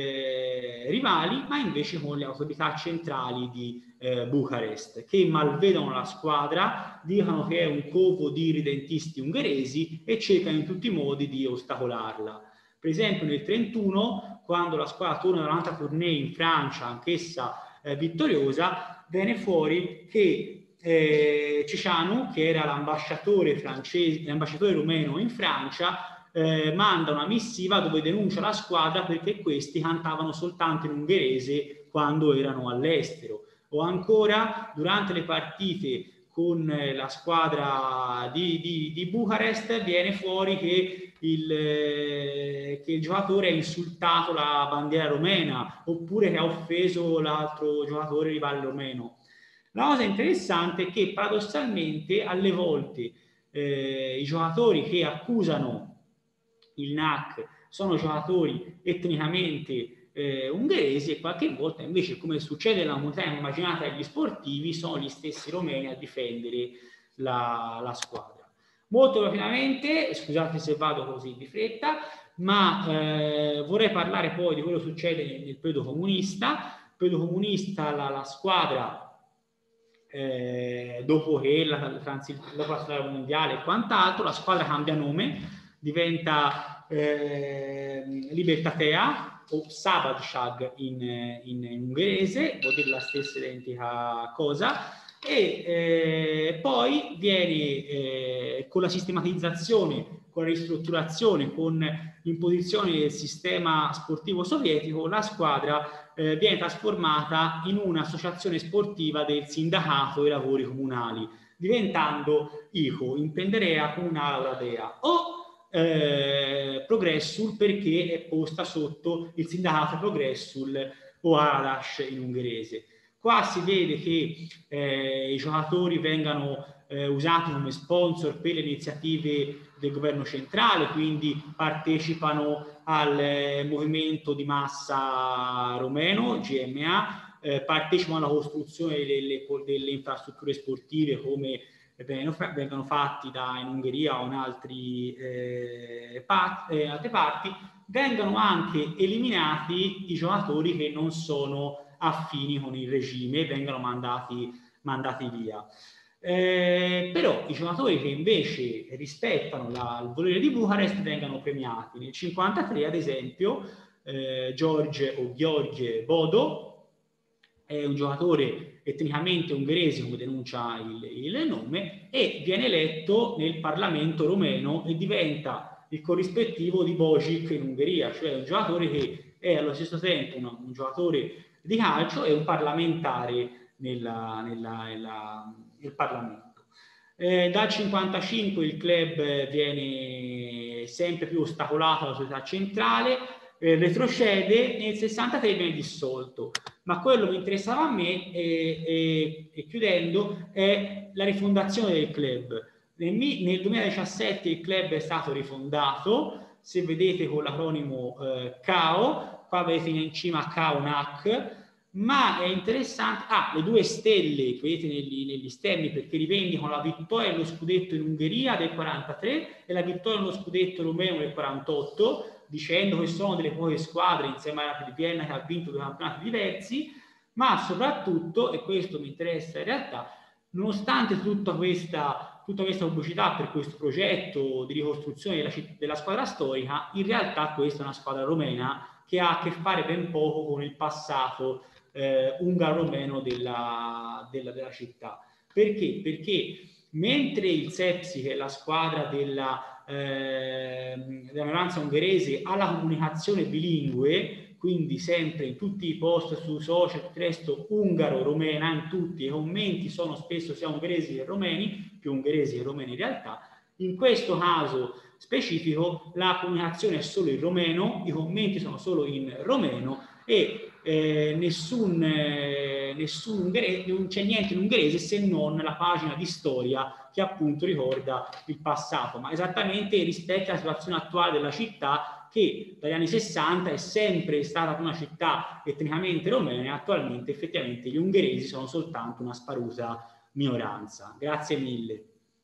E: eh, rivali, ma invece con le autorità centrali di eh, Bucarest, che malvedono la squadra, dicono che è un covo di ridentisti ungheresi e cercano in tutti i modi di ostacolarla. Per esempio nel trentuno, quando la squadra torna da un'altra tournée in Francia, anch'essa eh, vittoriosa, viene fuori che eh, Cicianu, che era l'ambasciatore francese, l'ambasciatore rumeno in Francia, Eh, manda una missiva dove denuncia la squadra perché questi cantavano soltanto in ungherese quando erano all'estero. O ancora, durante le partite con la squadra di, di, di Bucarest, viene fuori che il, che il giocatore ha insultato la bandiera romena oppure che ha offeso l'altro giocatore rivale romeno. La cosa interessante è che paradossalmente alle volte eh, i giocatori che accusano il N A C sono giocatori etnicamente eh, ungheresi e qualche volta invece, come succede nella comunità immaginata degli sportivi, sono gli stessi romeni a difendere la, la squadra. Molto rapidamente, scusate se vado così di fretta, ma eh, vorrei parlare poi di quello che succede nel, nel periodo comunista. Nel periodo comunista la, la squadra Eh, dopo che la, la, dopo la storia mondiale e quant'altro, la squadra cambia nome, diventa eh, Libertatea o Szabadság in, in, in ungherese, vuol dire la stessa identica cosa, e eh, poi viene eh, con la sistematizzazione, con la ristrutturazione, con l'imposizione del sistema sportivo sovietico, la squadra Eh, viene trasformata in un'associazione sportiva del sindacato dei lavori comunali, diventando I C O, Impenderea Comunale Oradea, o eh, Progressul, perché è posta sotto il sindacato Progressul o Aradas in ungherese. Qua si vede che eh, i giocatori vengano eh, usati come sponsor per le iniziative del governo centrale, quindi partecipano al eh, movimento di massa romeno, G M A, eh, partecipano alla costruzione delle, delle infrastrutture sportive come vengono fatti da, in Ungheria o in altri, eh, part, eh, altre parti. Vengono anche eliminati i giocatori che non sono affini con il regime, vengono mandati, mandati via. Eh, però i giocatori che invece rispettano la, il volere di Bucarest vengono premiati. Nel cinquantatré, ad esempio, eh, George o Gheorghe Bodo è un giocatore etnicamente ungherese, come denuncia il, il nome, e viene eletto nel Parlamento romeno e diventa il corrispettivo di Božič in Ungheria, cioè un giocatore che è allo stesso tempo un, un giocatore di calcio e un parlamentare nella, nella, nella, nel Parlamento. Eh, dal cinquantacinque il club viene sempre più ostacolato dalla società centrale, eh, retrocede, nel sessantatré viene dissolto. Ma quello che mi interessava a me, e, e, e chiudendo, è la rifondazione del club. Nel, nel duemiladiciassette il club è stato rifondato, se vedete con l'acronimo eh, C A O, qua vedete in cima C A O N A C, ma è interessante, ah, le due stelle che vedete negli, negli stemmi, perché rivendicano la vittoria dello scudetto in Ungheria del quarantatré e la vittoria dello scudetto romeno del quarantotto, dicendo che sono delle poche squadre insieme alla Rapid Vienna che ha vinto due campionati diversi, ma soprattutto, e questo mi interessa in realtà, nonostante tutta questa, tutta questa pubblicità per questo progetto di ricostruzione della, della squadra storica, in realtà questa è una squadra romena che ha a che fare ben poco con il passato eh, ungaro-romeno della, della, della città. Perché? Perché mentre il Sepsi, che è la squadra della, eh, della minoranza ungherese, ha la comunicazione bilingue, quindi sempre in tutti i post su social, tutto il resto ungaro-romena, in tutti i commenti sono spesso sia ungheresi che romeni, più ungheresi che romeni in realtà. In questo caso specifico la comunicazione è solo in romeno, i commenti sono solo in romeno e eh, nessun, eh, nessun ungherese, non c'è niente in ungherese se non la pagina di storia che appunto ricorda il passato, ma esattamente rispecchia la situazione attuale della città, che dagli anni sessanta è sempre stata una città etnicamente romena e attualmente effettivamente gli ungheresi sono soltanto una sparuta minoranza. Grazie mille.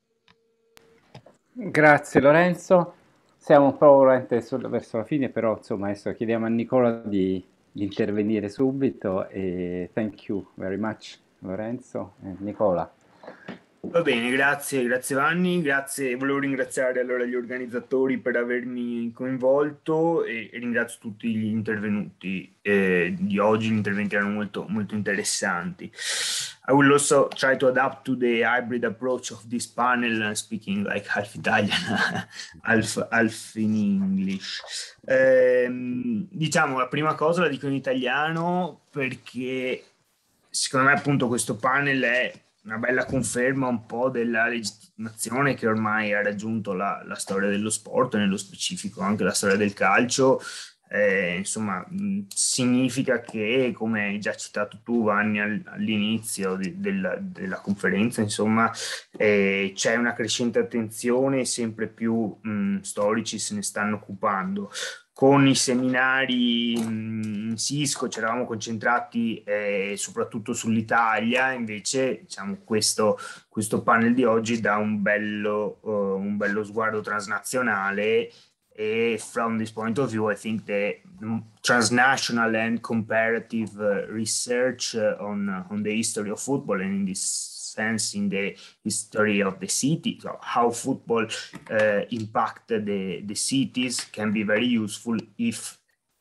A: Grazie Lorenzo, siamo un po' verso la fine, però insomma adesso chiediamo a Nicola di, di intervenire subito e thank you very much Lorenzo e Nicola.
F: Va bene, grazie, grazie Vanni, grazie, volevo ringraziare allora gli organizzatori per avermi coinvolto e, e ringrazio tutti gli intervenuti eh, di oggi, gli interventi erano molto, molto interessanti. I will also try to adapt to the hybrid approach of this panel, speaking like half Italian, half, half in English. Eh, diciamo, la prima cosa la dico in italiano perché secondo me appunto questo panel è una bella conferma un po' della legittimazione che ormai ha raggiunto la, la storia dello sport, nello specifico anche la storia del calcio. Eh, insomma, mh, significa che, come hai già citato tu, Vanni, all'inizio di, della, della conferenza, insomma, eh, c'è una crescente attenzione, sempre più mh, storici se ne stanno occupando. Con i seminari mh, in Cisco ci eravamo concentrati eh, soprattutto sull'Italia, invece diciamo, questo, questo panel di oggi dà un bello, uh, un bello sguardo transnazionale. And from this point of view, I think the transnational and comparative uh, research uh, on, uh, on the history of football, and in this sense, in the history of the city, so how football uh, impacted the, the cities, can be very useful if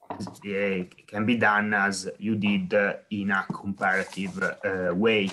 F: uh, can be done as you did uh, in a comparative uh, way.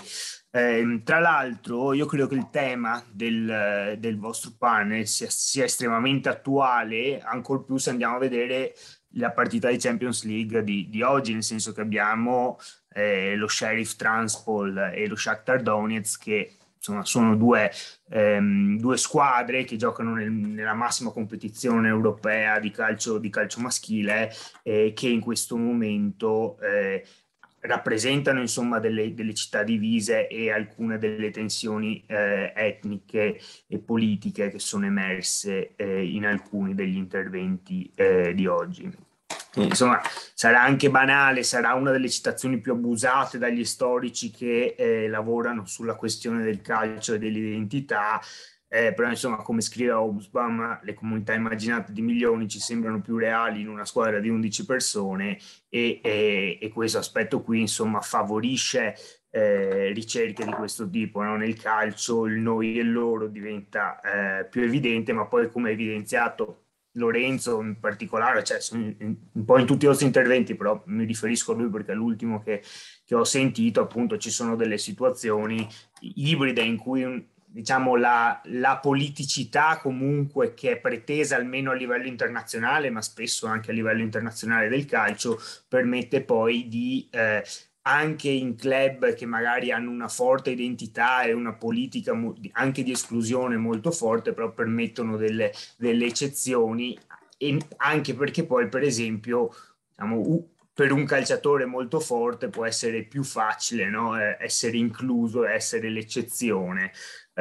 F: Eh, tra l'altro io credo che il tema del, del vostro panel sia, sia estremamente attuale, ancor più se andiamo a vedere la partita di Champions League di, di oggi, nel senso che abbiamo eh, lo Sheriff Tiraspol e lo Shakhtar Donetsk, che insomma sono due, ehm, due squadre che giocano nel, nella massima competizione europea di calcio, di calcio maschile, eh, che in questo momento eh, rappresentano insomma delle, delle città divise e alcune delle tensioni eh, etniche e politiche che sono emerse eh, in alcuni degli interventi eh, di oggi. Insomma, sarà anche banale, sarà una delle citazioni più abusate dagli storici che eh, lavorano sulla questione del calcio e dell'identità, eh, però insomma, come scrive Hobsbawm, le comunità immaginate di milioni ci sembrano più reali in una squadra di undici persone, e, e, e questo aspetto qui insomma favorisce eh, ricerche di questo tipo, no? Nel calcio il noi e loro diventa eh, più evidente, ma poi, come evidenziato Lorenzo in particolare, cioè un po' in tutti i vostri interventi, però mi riferisco a lui perché è l'ultimo che, che ho sentito, appunto ci sono delle situazioni ibride in cui diciamo la, la politicità comunque, che è pretesa almeno a livello internazionale, ma spesso anche a livello internazionale del calcio, permette poi di eh, anche in club che magari hanno una forte identità e una politica anche di esclusione molto forte, però permettono delle, delle eccezioni, e anche perché poi, per esempio, diciamo, per un calciatore molto forte può essere più facile, no? eh, essere incluso, essere l'eccezione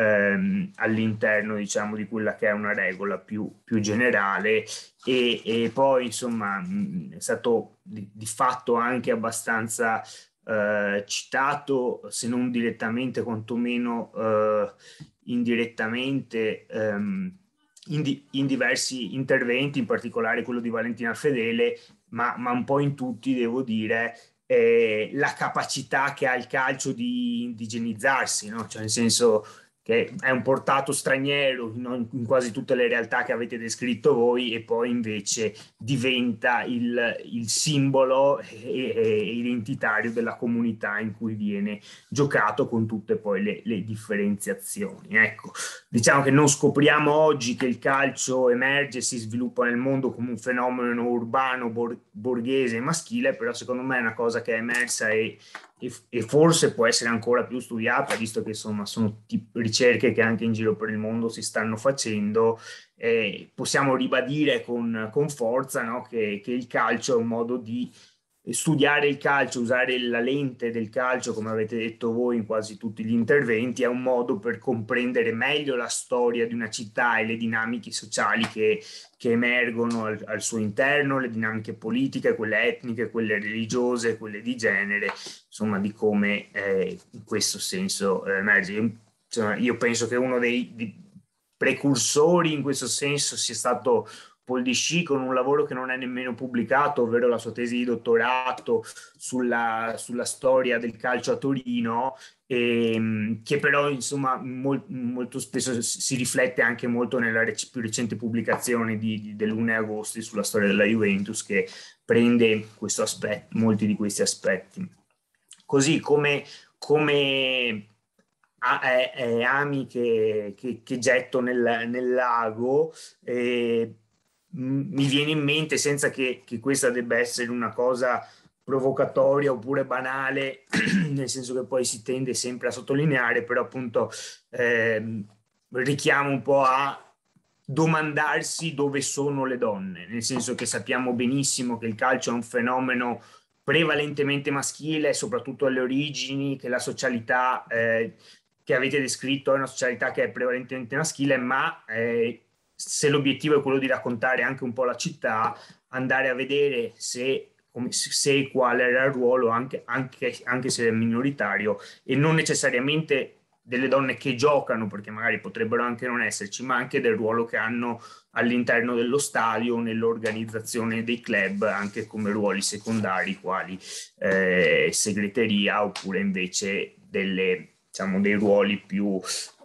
F: ehm, all'interno, diciamo, di quella che è una regola più, più generale, e, e poi insomma mh, è stato di, di fatto anche abbastanza eh, citato, se non direttamente, quantomeno eh, indirettamente, ehm, in, di, in diversi interventi, in particolare quello di Valentina Fedele, ma, ma un po' in tutti, devo dire, eh, la capacità che ha il calcio di indigenizzarsi, no? Cioè, nel senso che è un portato straniero in, in quasi tutte le realtà che avete descritto voi, e poi invece diventa il, il simbolo e, e identitario della comunità in cui viene giocato, con tutte poi le, le differenziazioni. Ecco, diciamo che non scopriamo oggi che il calcio emerge e si sviluppa nel mondo come un fenomeno urbano, bor- borghese e maschile, però secondo me è una cosa che è emersa e E, e forse può essere ancora più studiata, visto che insomma sono ricerche che anche in giro per il mondo si stanno facendo. Eh, possiamo ribadire con, con forza, no, che, che il calcio è un modo di studiare il calcio, usare la lente del calcio, come avete detto voi in quasi tutti gli interventi, è un modo per comprendere meglio la storia di una città e le dinamiche sociali che, che emergono al, al suo interno, le dinamiche politiche, quelle etniche, quelle religiose, quelle di genere, insomma, di come eh, in questo senso eh, emerge. Io, insomma, io penso che uno dei, dei precursori in questo senso sia stato Paul Dichy, con un lavoro che non è nemmeno pubblicato, ovvero la sua tesi di dottorato sulla, sulla storia del calcio a Torino, e, che però insomma mol, molto spesso si riflette anche molto nella rec- più recente pubblicazione di, di, dell'primo agosto sulla storia della Juventus, che prende questo aspetto, molti di questi aspetti. Così come, come a, eh, ami che, che, che getto nel, nel lago, eh, mi viene in mente, senza che, che questa debba essere una cosa provocatoria oppure banale, nel senso che poi si tende sempre a sottolineare, però appunto eh, richiama un po' a domandarsi dove sono le donne, nel senso che sappiamo benissimo che il calcio è un fenomeno prevalentemente maschile, soprattutto alle origini, che la socialità eh, che avete descritto è una socialità che è prevalentemente maschile, ma eh, se l'obiettivo è quello di raccontare anche un po' la città, andare a vedere se se e quale era il ruolo, anche, anche, anche se è minoritario, e non necessariamente delle donne che giocano, perché magari potrebbero anche non esserci, ma anche del ruolo che hanno all'interno dello stadio, nell'organizzazione dei club, anche come ruoli secondari, quali eh, segreteria, oppure invece delle, diciamo, dei ruoli più,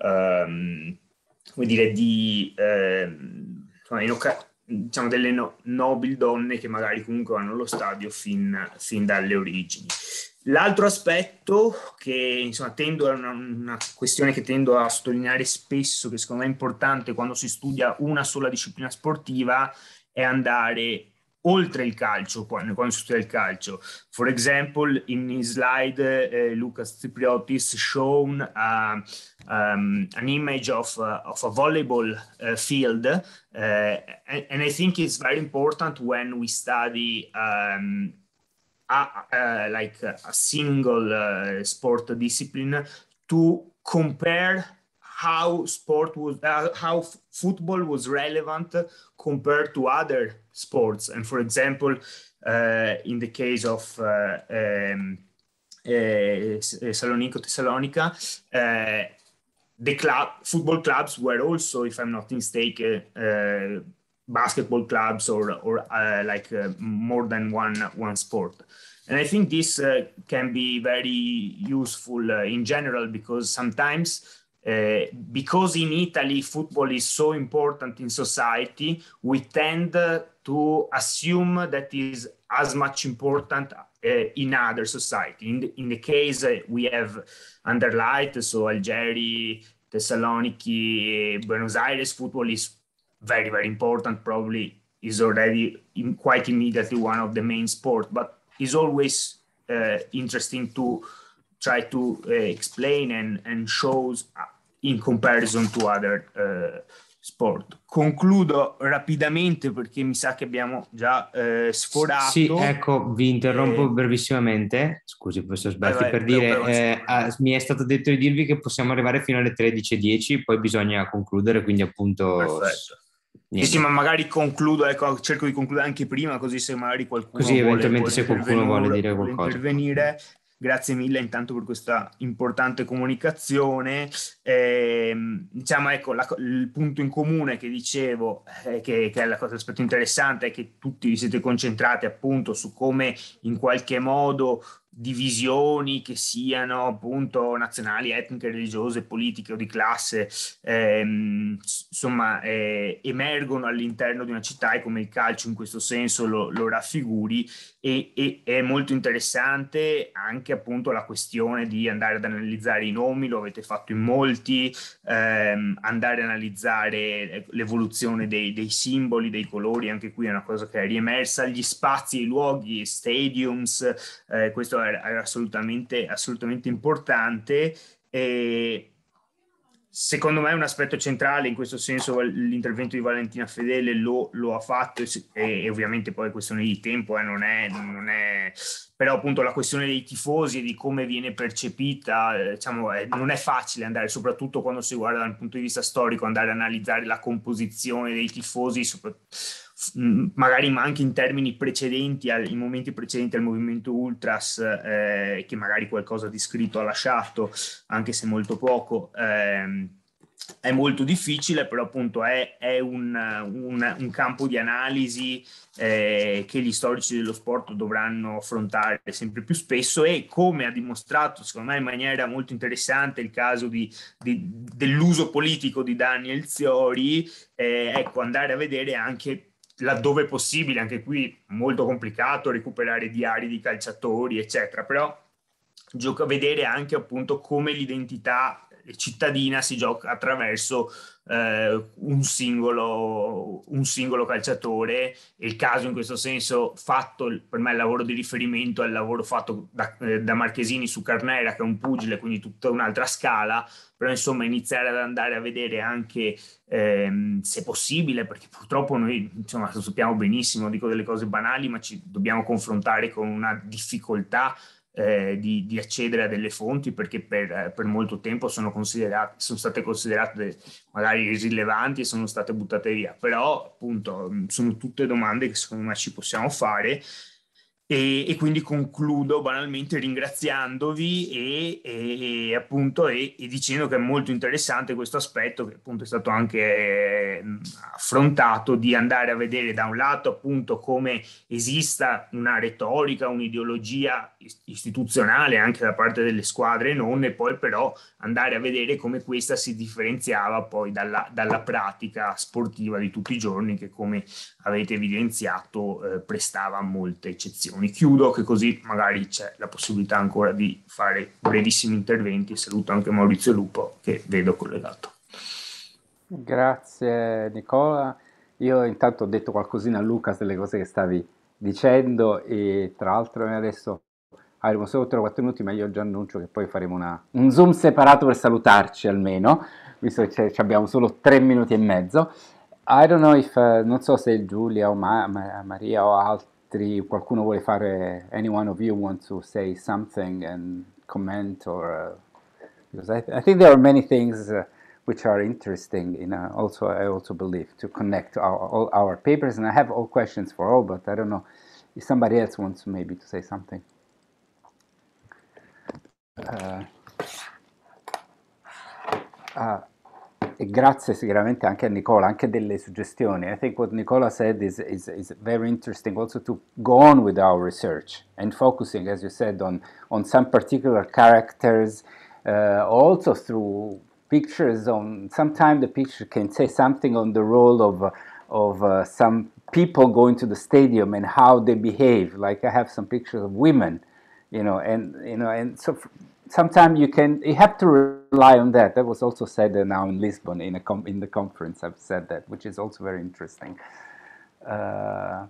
F: ehm, come dire, di... Ehm, in occasione, diciamo, delle no, nobili donne che magari comunque vanno allo stadio fin, fin dalle origini. L'altro aspetto che insomma tendo a una, una questione che tendo a sottolineare spesso, che secondo me è importante quando si studia una sola disciplina sportiva, è andare oltre il calcio, quando, quando si studia il calcio. For example, in his slide, uh, Lucas Tsipriotis shown uh, um, an image of, uh, of a volleyball uh, field, uh, and, and I think it's very important when we study um, a, uh, like a, a single uh, sport discipline to compare how sport was, uh, how f- football was relevant compared to other sports. And for example, uh, in the case of uh, um, uh, Salonico Thessalonica, uh, the club football clubs were also, if I'm not mistaken, uh, basketball clubs or or uh, like uh, more than one one sport. And I think this uh, can be very useful uh, in general, because sometimes Uh, because in Italy football is so important in society, we tend uh, to assume that is as much important uh, in other society. In the, in the case uh, we have underlined, so Algeria, Thessaloniki, Buenos Aires, football is very, very important, probably is already in quite immediately one of the main sport, but it's always uh, interesting to try to uh, explain and, and shows in comparison to other uh, sport. Concludo rapidamente perché mi sa che abbiamo già uh, sforato.
G: Sì, ecco, vi interrompo
F: eh,
G: brevissimamente, scusi professor Sberti,
F: vai, vai,
G: per dire,
F: prego, prego,
G: eh, ah, mi è stato detto di dirvi che possiamo arrivare fino alle tredici e dieci, poi bisogna concludere, quindi appunto...
F: Perfetto. Sì, sì, ma magari concludo, ecco, cerco di concludere anche prima, così se magari qualcuno
G: così
F: vuole,
G: eventualmente
F: vuole
G: se qualcuno vuole dire
F: vuole
G: qualcosa.
F: intervenire. Grazie mille intanto per questa importante comunicazione. Eh, diciamo, ecco, la, il punto in comune che dicevo, eh, che, che è la cosa, l'aspetto interessante, è che tutti vi siete concentrati appunto su come in qualche modo divisioni che siano appunto nazionali, etniche, religiose, politiche o di classe, ehm, insomma, eh, emergono all'interno di una città, e come il calcio in questo senso lo, lo raffiguri, e, e è molto interessante anche appunto la questione di andare ad analizzare i nomi, lo avete fatto in molti, ehm, andare ad analizzare l'evoluzione dei, dei simboli, dei colori, anche qui è una cosa che è riemersa, gli spazi, i luoghi, stadiums, eh, questo è assolutamente, assolutamente importante. E secondo me è un aspetto centrale, in questo senso l'intervento di Valentina Fedele lo, lo ha fatto, e, e ovviamente poi è questione di tempo, eh, non è, non è, però appunto la questione dei tifosi e di come viene percepita, eh, diciamo, è, non è facile andare, soprattutto quando si guarda dal punto di vista storico, andare a analizzare la composizione dei tifosi, soprattutto magari ma anche in termini precedenti, in momenti precedenti al movimento Ultras, eh, che magari qualcosa di scritto ha lasciato, anche se molto poco, eh, è molto difficile, però appunto è, è un, un, un campo di analisi eh, che gli storici dello sport dovranno affrontare sempre più spesso, e come ha dimostrato secondo me in maniera molto interessante il caso di, di, dell'uso politico di Daniel Ziori, eh, ecco, andare a vedere anche laddove possibile, anche qui molto complicato recuperare diari di calciatori eccetera, però gioca a vedere anche appunto come l'identità cittadina si gioca attraverso eh, un, singolo, un singolo calciatore, e il caso in questo senso fatto, per me il lavoro di riferimento è il lavoro fatto da, eh, da Marchesini su Carnera, che è un pugile, quindi tutta un'altra scala, però insomma iniziare ad andare a vedere anche ehm, se possibile, perché purtroppo noi insomma lo sappiamo benissimo, dico delle cose banali, ma ci dobbiamo confrontare con una difficoltà Eh, di, di accedere a delle fonti, perché per, per molto tempo sono, considerate, sono state considerate magari irrilevanti e sono state buttate via, però appunto sono tutte domande che secondo me ci possiamo fare. E, e quindi concludo banalmente ringraziandovi e, e, e appunto e, e dicendo che è molto interessante questo aspetto, che appunto è stato anche eh, affrontato, di andare a vedere da un lato appunto come esista una retorica, un'ideologia istituzionale anche da parte delle squadre e non, e poi però andare a vedere come questa si differenziava poi dalla, dalla pratica sportiva di tutti i giorni, che come avete evidenziato eh, prestava molte eccezioni. Chiudo, che così magari c'è la possibilità ancora di fare brevissimi interventi. Saluto anche Maurizio Lupo, che vedo collegato.
A: Grazie Nicola. Io intanto ho detto qualcosina a Lucas delle cose che stavi dicendo, e tra l'altro noi adesso avremo solo tre o quattro minuti, ma io già annuncio che poi faremo una, un Zoom separato per salutarci almeno, visto che abbiamo solo tre minuti e mezzo. I don't know if, uh, non so se Giulia o Ma Ma Maria o altri, qualcuno vuole fare, any one of you want to say something and comment, or, uh, because I, th I think there are many things uh, which are interesting, in, uh, also, I also believe, to connect our, all our papers, and I have all questions for all, but I don't know if somebody else wants maybe to say something. Uh, uh, E grazie sicuramente anche a Nicola, anche delle suggestioni. I think what Nicola said is, is, is very interesting also, to go on with our research and focusing, as you said, on, on some particular characters, uh, also through pictures. On sometimes the picture can say something on the role of, uh, of uh, some people going to the stadium and how they behave. Like I have some pictures of women, you know, and, you know, and so sometimes you can, you have to rely on that. That was also said uh, now in Lisbon in, a com in the conference. I've said that, which is also very interesting. Uh,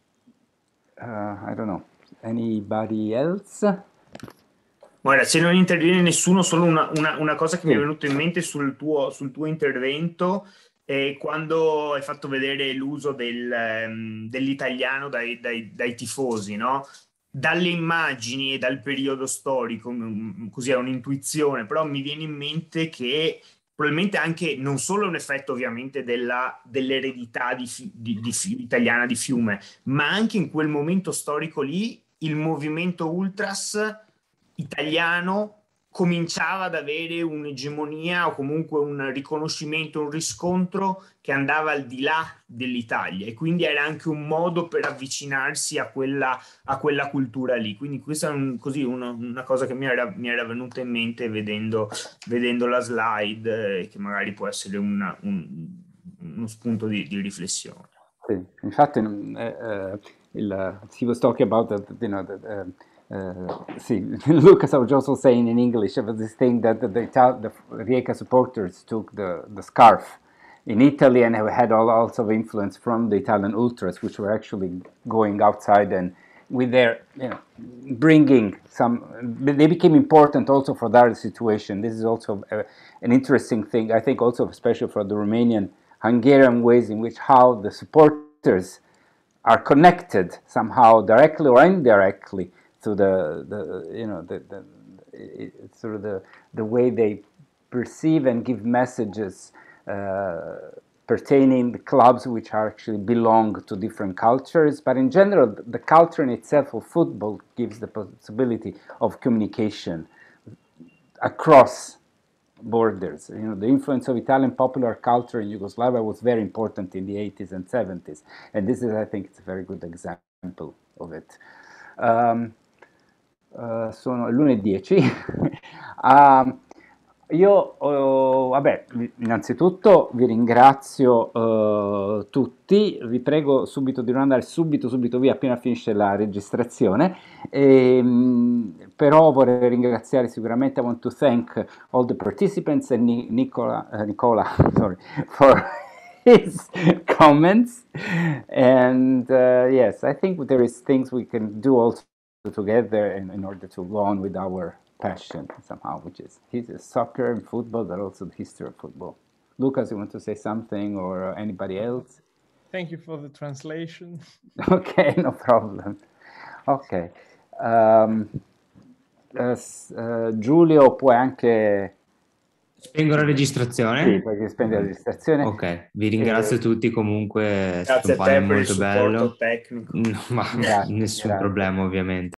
A: uh, I don't know. Anybody else?
F: Guarda, se non interviene nessuno, solo una, una, una cosa che sì. mi è venuta in mente sul tuo, sul tuo intervento, è quando hai fatto vedere l'uso del, um, dell'italiano dai, dai, dai tifosi, no? Dalle immagini e dal periodo storico, così è un'intuizione, però mi viene in mente che probabilmente anche non solo è un effetto ovviamente della, dell'eredità di, di, di, di, italiana di Fiume, ma anche in quel momento storico lì il movimento ultras italiano cominciava ad avere un'egemonia o comunque un riconoscimento, un riscontro che andava al di là dell'Italia, e quindi era anche un modo per avvicinarsi a quella, a quella cultura lì. Quindi questa è un, così una, una cosa che mi era, mi era venuta in mente vedendo, vedendo la slide, eh, che magari può essere una, un, uno spunto di, di riflessione.
A: Sì, infatti uh, il, he was talking about the, you know, the, uh, Uh, see, Lucas, I was also saying in English about this thing that the, the, the Rijeka supporters took the, the scarf in Italy, and have had all, also of influence from the Italian ultras, which were actually going outside and with their, you know, bringing some, they became important also for their situation. This is also a, an interesting thing, I think, also especially for the Romanian, Hungarian ways in which how the supporters are connected somehow directly or indirectly to the, the you know, the, the it, it's sort of the, the way they perceive and give messages uh, pertaining the clubs which are actually belong to different cultures. But in general, the culture in itself of football gives the possibility of communication across borders. You know, the influence of Italian popular culture in Yugoslavia was very important in the eighties and seventies. And this is, I think, it's a very good example of it. Um, Uh, sono l'una e dieci. um, Io, oh, vabbè, innanzitutto vi ringrazio eh, tutti, vi prego subito di non andare subito, subito via appena finisce la registrazione, e, mh, però vorrei ringraziare sicuramente, I want to thank all the participants and Ni- Nicola, uh, Nicola sorry, for his comments, and uh, yes, I think there is things we can do also together in, in order to go on with our passion somehow, which is his soccer and football, but also the history of football. Lucas, you want to say something, or anybody else?
D: Thank you for the translation.
A: Okay, no problem. Okay. Um, uh, uh, Giulio, puoi anche...
G: Spengo la registrazione?
A: Sì, puoi spegnere la registrazione.
G: Ok, vi ringrazio
A: Eh,
G: tutti comunque, è
F: Grazie
G: stato
F: a
G: un
F: te
G: panel
F: per il
G: molto
F: supporto
G: bello.
F: tecnico.
G: No, ma
A: Grazie,
G: nessun
A: grazie.
G: problema ovviamente.